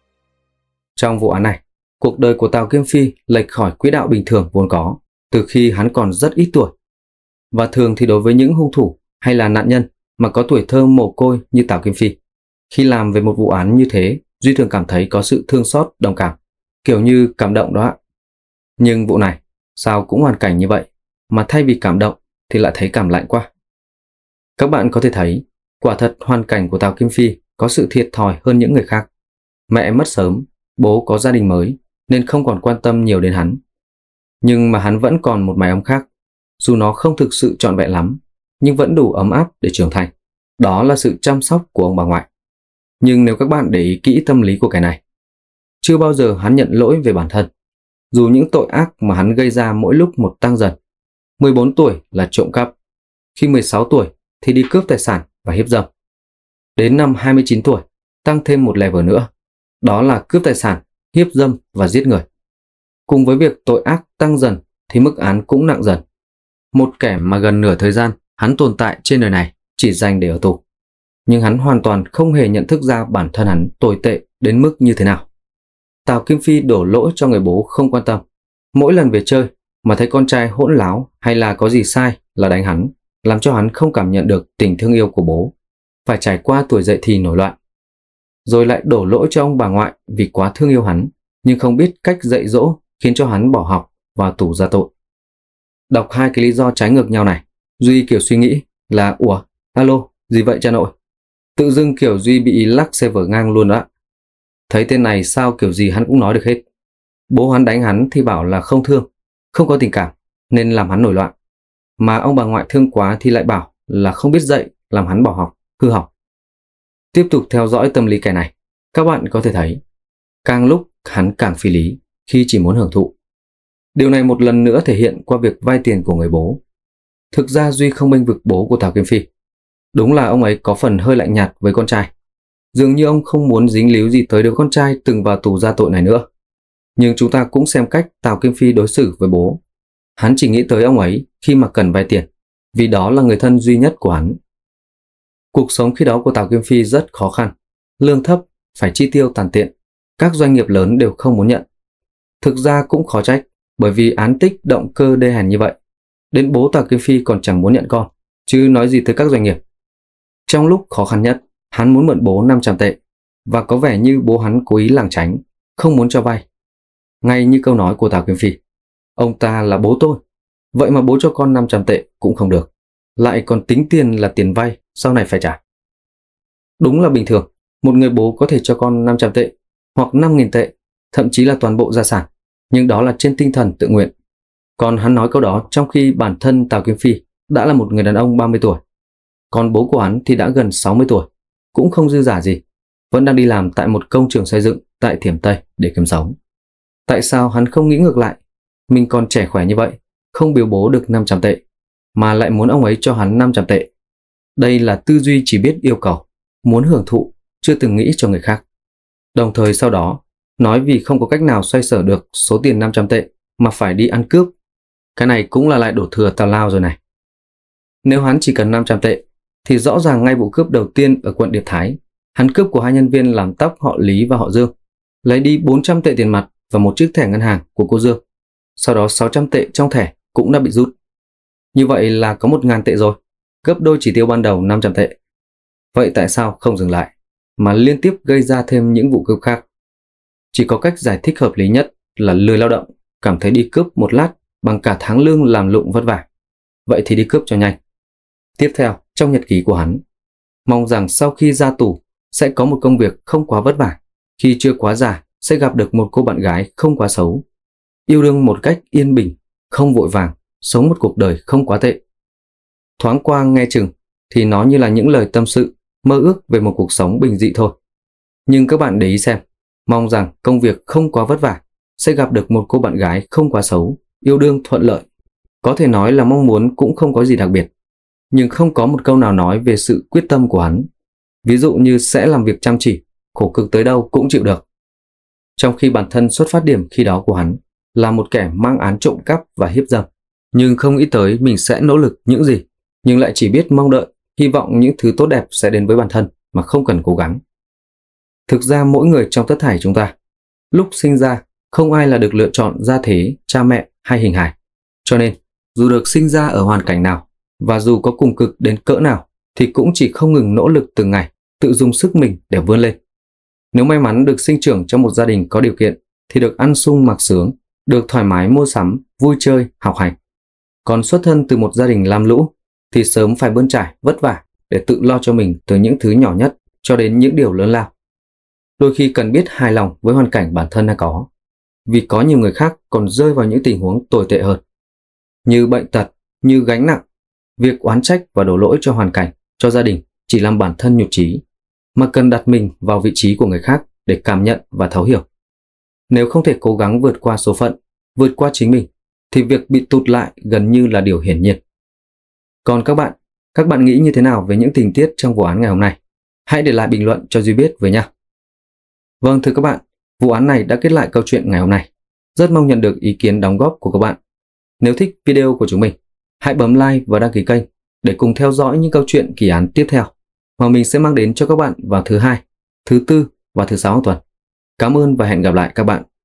Trong vụ án này, cuộc đời của Tào Kim Phi lệch khỏi quỹ đạo bình thường vốn có từ khi hắn còn rất ít tuổi. Và thường thì đối với những hung thủ hay là nạn nhân mà có tuổi thơ mồ côi như Tào Kim Phi, khi làm về một vụ án như thế, Duy thường cảm thấy có sự thương xót, đồng cảm, kiểu như cảm động đó ạ. Nhưng vụ này, sao cũng hoàn cảnh như vậy, mà thay vì cảm động thì lại thấy cảm lạnh quá. Các bạn có thể thấy, quả thật hoàn cảnh của Tào Kim Phi có sự thiệt thòi hơn những người khác. Mẹ mất sớm, bố có gia đình mới nên không còn quan tâm nhiều đến hắn. Nhưng mà hắn vẫn còn một mái ấm khác, dù nó không thực sự trọn vẹn lắm, nhưng vẫn đủ ấm áp để trưởng thành. Đó là sự chăm sóc của ông bà ngoại. Nhưng nếu các bạn để ý kỹ tâm lý của kẻ này, chưa bao giờ hắn nhận lỗi về bản thân, dù những tội ác mà hắn gây ra mỗi lúc một tăng dần. 14 tuổi là trộm cắp, khi 16 tuổi thì đi cướp tài sản và hiếp dâm. Đến năm 29 tuổi, tăng thêm một level nữa, đó là cướp tài sản, hiếp dâm và giết người. Cùng với việc tội ác tăng dần thì mức án cũng nặng dần. Một kẻ mà gần nửa thời gian hắn tồn tại trên đời này chỉ dành để ở tù. Nhưng hắn hoàn toàn không hề nhận thức ra bản thân hắn tồi tệ đến mức như thế nào. Tào Kim Phi đổ lỗi cho người bố không quan tâm. Mỗi lần về chơi mà thấy con trai hỗn láo hay là có gì sai là đánh hắn, làm cho hắn không cảm nhận được tình thương yêu của bố, phải trải qua tuổi dậy thì nổi loạn. Rồi lại đổ lỗi cho ông bà ngoại vì quá thương yêu hắn, nhưng không biết cách dạy dỗ, khiến cho hắn bỏ học và tù ra tội. Đọc 2 cái lý do trái ngược nhau này, Duy kiểu suy nghĩ là: ủa, alo, gì vậy cha nội? Tự dưng kiểu Duy bị lắc server ngang luôn đó. Thấy tên này sao kiểu gì hắn cũng nói được hết. Bố hắn đánh hắn thì bảo là không thương, không có tình cảm, nên làm hắn nổi loạn. Mà ông bà ngoại thương quá thì lại bảo là không biết dạy, làm hắn bỏ học, hư hỏng. Tiếp tục theo dõi tâm lý kẻ này, các bạn có thể thấy, càng lúc hắn càng phi lý khi chỉ muốn hưởng thụ. Điều này một lần nữa thể hiện qua việc vay tiền của người bố. Thực ra Duy không bênh vực bố của Tào Kim Phi. Đúng là ông ấy có phần hơi lạnh nhạt với con trai. Dường như ông không muốn dính líu gì tới đứa con trai từng vào tù ra tội này nữa. Nhưng chúng ta cũng xem cách Tào Kim Phi đối xử với bố. Hắn chỉ nghĩ tới ông ấy khi mà cần vay tiền, vì đó là người thân duy nhất của hắn. Cuộc sống khi đó của Tào Kim Phi rất khó khăn, lương thấp, phải chi tiêu tàn tiện, các doanh nghiệp lớn đều không muốn nhận. Thực ra cũng khó trách, bởi vì án tích động cơ đê hèn như vậy, đến bố Tào Kim Phi còn chẳng muốn nhận con, chứ nói gì tới các doanh nghiệp. Trong lúc khó khăn nhất, hắn muốn mượn bố 500 tệ, và có vẻ như bố hắn cố ý lảng tránh, không muốn cho vay. Ngay như câu nói của Tào Kiếm Phi, ông ta là bố tôi, vậy mà bố cho con 500 tệ cũng không được, lại còn tính tiền là tiền vay sau này phải trả. Đúng là bình thường, một người bố có thể cho con 500 tệ hoặc 5.000 tệ, thậm chí là toàn bộ gia sản, nhưng đó là trên tinh thần tự nguyện. Còn hắn nói câu đó trong khi bản thân Tào Kiếm Phi đã là một người đàn ông 30 tuổi, còn bố của hắn thì đã gần 60 tuổi, cũng không dư giả gì, vẫn đang đi làm tại một công trường xây dựng tại Thiểm Tây để kiếm sống. Tại sao hắn không nghĩ ngược lại, mình còn trẻ khỏe như vậy, không biếu bố được 500 tệ, mà lại muốn ông ấy cho hắn 500 tệ? Đây là tư duy chỉ biết yêu cầu, muốn hưởng thụ, chưa từng nghĩ cho người khác. Đồng thời sau đó, nói vì không có cách nào xoay sở được số tiền 500 tệ mà phải đi ăn cướp. Cái này cũng là lại đổ thừa tào lao rồi này. Nếu hắn chỉ cần 500 tệ, thì rõ ràng ngay vụ cướp đầu tiên ở quận Điệp Thái, hắn cướp của hai nhân viên làm tóc họ Lý và họ Dương, lấy đi 400 tệ tiền mặt và một chiếc thẻ ngân hàng của cô Dương. Sau đó 600 tệ trong thẻ cũng đã bị rút. Như vậy là có 1.000 tệ rồi, gấp đôi chỉ tiêu ban đầu 500 tệ. Vậy tại sao không dừng lại, mà liên tiếp gây ra thêm những vụ cướp khác? Chỉ có cách giải thích hợp lý nhất là lười lao động, cảm thấy đi cướp một lát bằng cả tháng lương làm lụng vất vả. Vậy thì đi cướp cho nhanh. Tiếp theo, trong nhật ký của hắn, mong rằng sau khi ra tù sẽ có một công việc không quá vất vả, khi chưa quá già sẽ gặp được một cô bạn gái không quá xấu, yêu đương một cách yên bình, không vội vàng, sống một cuộc đời không quá tệ. Thoáng qua nghe chừng thì nó như là những lời tâm sự, mơ ước về một cuộc sống bình dị thôi. Nhưng các bạn để ý xem, mong rằng công việc không quá vất vả, sẽ gặp được một cô bạn gái không quá xấu, yêu đương thuận lợi. Có thể nói là mong muốn cũng không có gì đặc biệt, nhưng không có một câu nào nói về sự quyết tâm của hắn. Ví dụ như sẽ làm việc chăm chỉ, khổ cực tới đâu cũng chịu được. Trong khi bản thân xuất phát điểm khi đó của hắn là một kẻ mang án trộm cắp và hiếp dâm, nhưng không nghĩ tới mình sẽ nỗ lực những gì, nhưng lại chỉ biết mong đợi, hy vọng những thứ tốt đẹp sẽ đến với bản thân mà không cần cố gắng. Thực ra mỗi người trong tất thảy chúng ta, lúc sinh ra, không ai là được lựa chọn gia thế, cha mẹ hay hình hài. Cho nên, dù được sinh ra ở hoàn cảnh nào, và dù có cùng cực đến cỡ nào, thì cũng chỉ không ngừng nỗ lực từng ngày, tự dùng sức mình để vươn lên. Nếu may mắn được sinh trưởng trong một gia đình có điều kiện, thì được ăn sung mặc sướng, được thoải mái mua sắm, vui chơi, học hành. Còn xuất thân từ một gia đình lam lũ, thì sớm phải bươn trải, vất vả để tự lo cho mình từ những thứ nhỏ nhất cho đến những điều lớn lao. Đôi khi cần biết hài lòng với hoàn cảnh bản thân đang có, vì có nhiều người khác còn rơi vào những tình huống tồi tệ hơn. Như bệnh tật, như gánh nặng, việc oán trách và đổ lỗi cho hoàn cảnh, cho gia đình chỉ làm bản thân nhụt chí, mà cần đặt mình vào vị trí của người khác để cảm nhận và thấu hiểu. Nếu không thể cố gắng vượt qua số phận, vượt qua chính mình, thì việc bị tụt lại gần như là điều hiển nhiên. Còn các bạn nghĩ như thế nào về những tình tiết trong vụ án ngày hôm nay? Hãy để lại bình luận cho Duy biết với nha. Vâng, thưa các bạn, vụ án này đã kết lại câu chuyện ngày hôm nay. Rất mong nhận được ý kiến đóng góp của các bạn. Nếu thích video của chúng mình, hãy bấm like và đăng ký kênh để cùng theo dõi những câu chuyện kỳ án tiếp theo mà mình sẽ mang đến cho các bạn vào thứ Hai, thứ Tư và thứ Sáu hàng tuần. Cảm ơn và hẹn gặp lại các bạn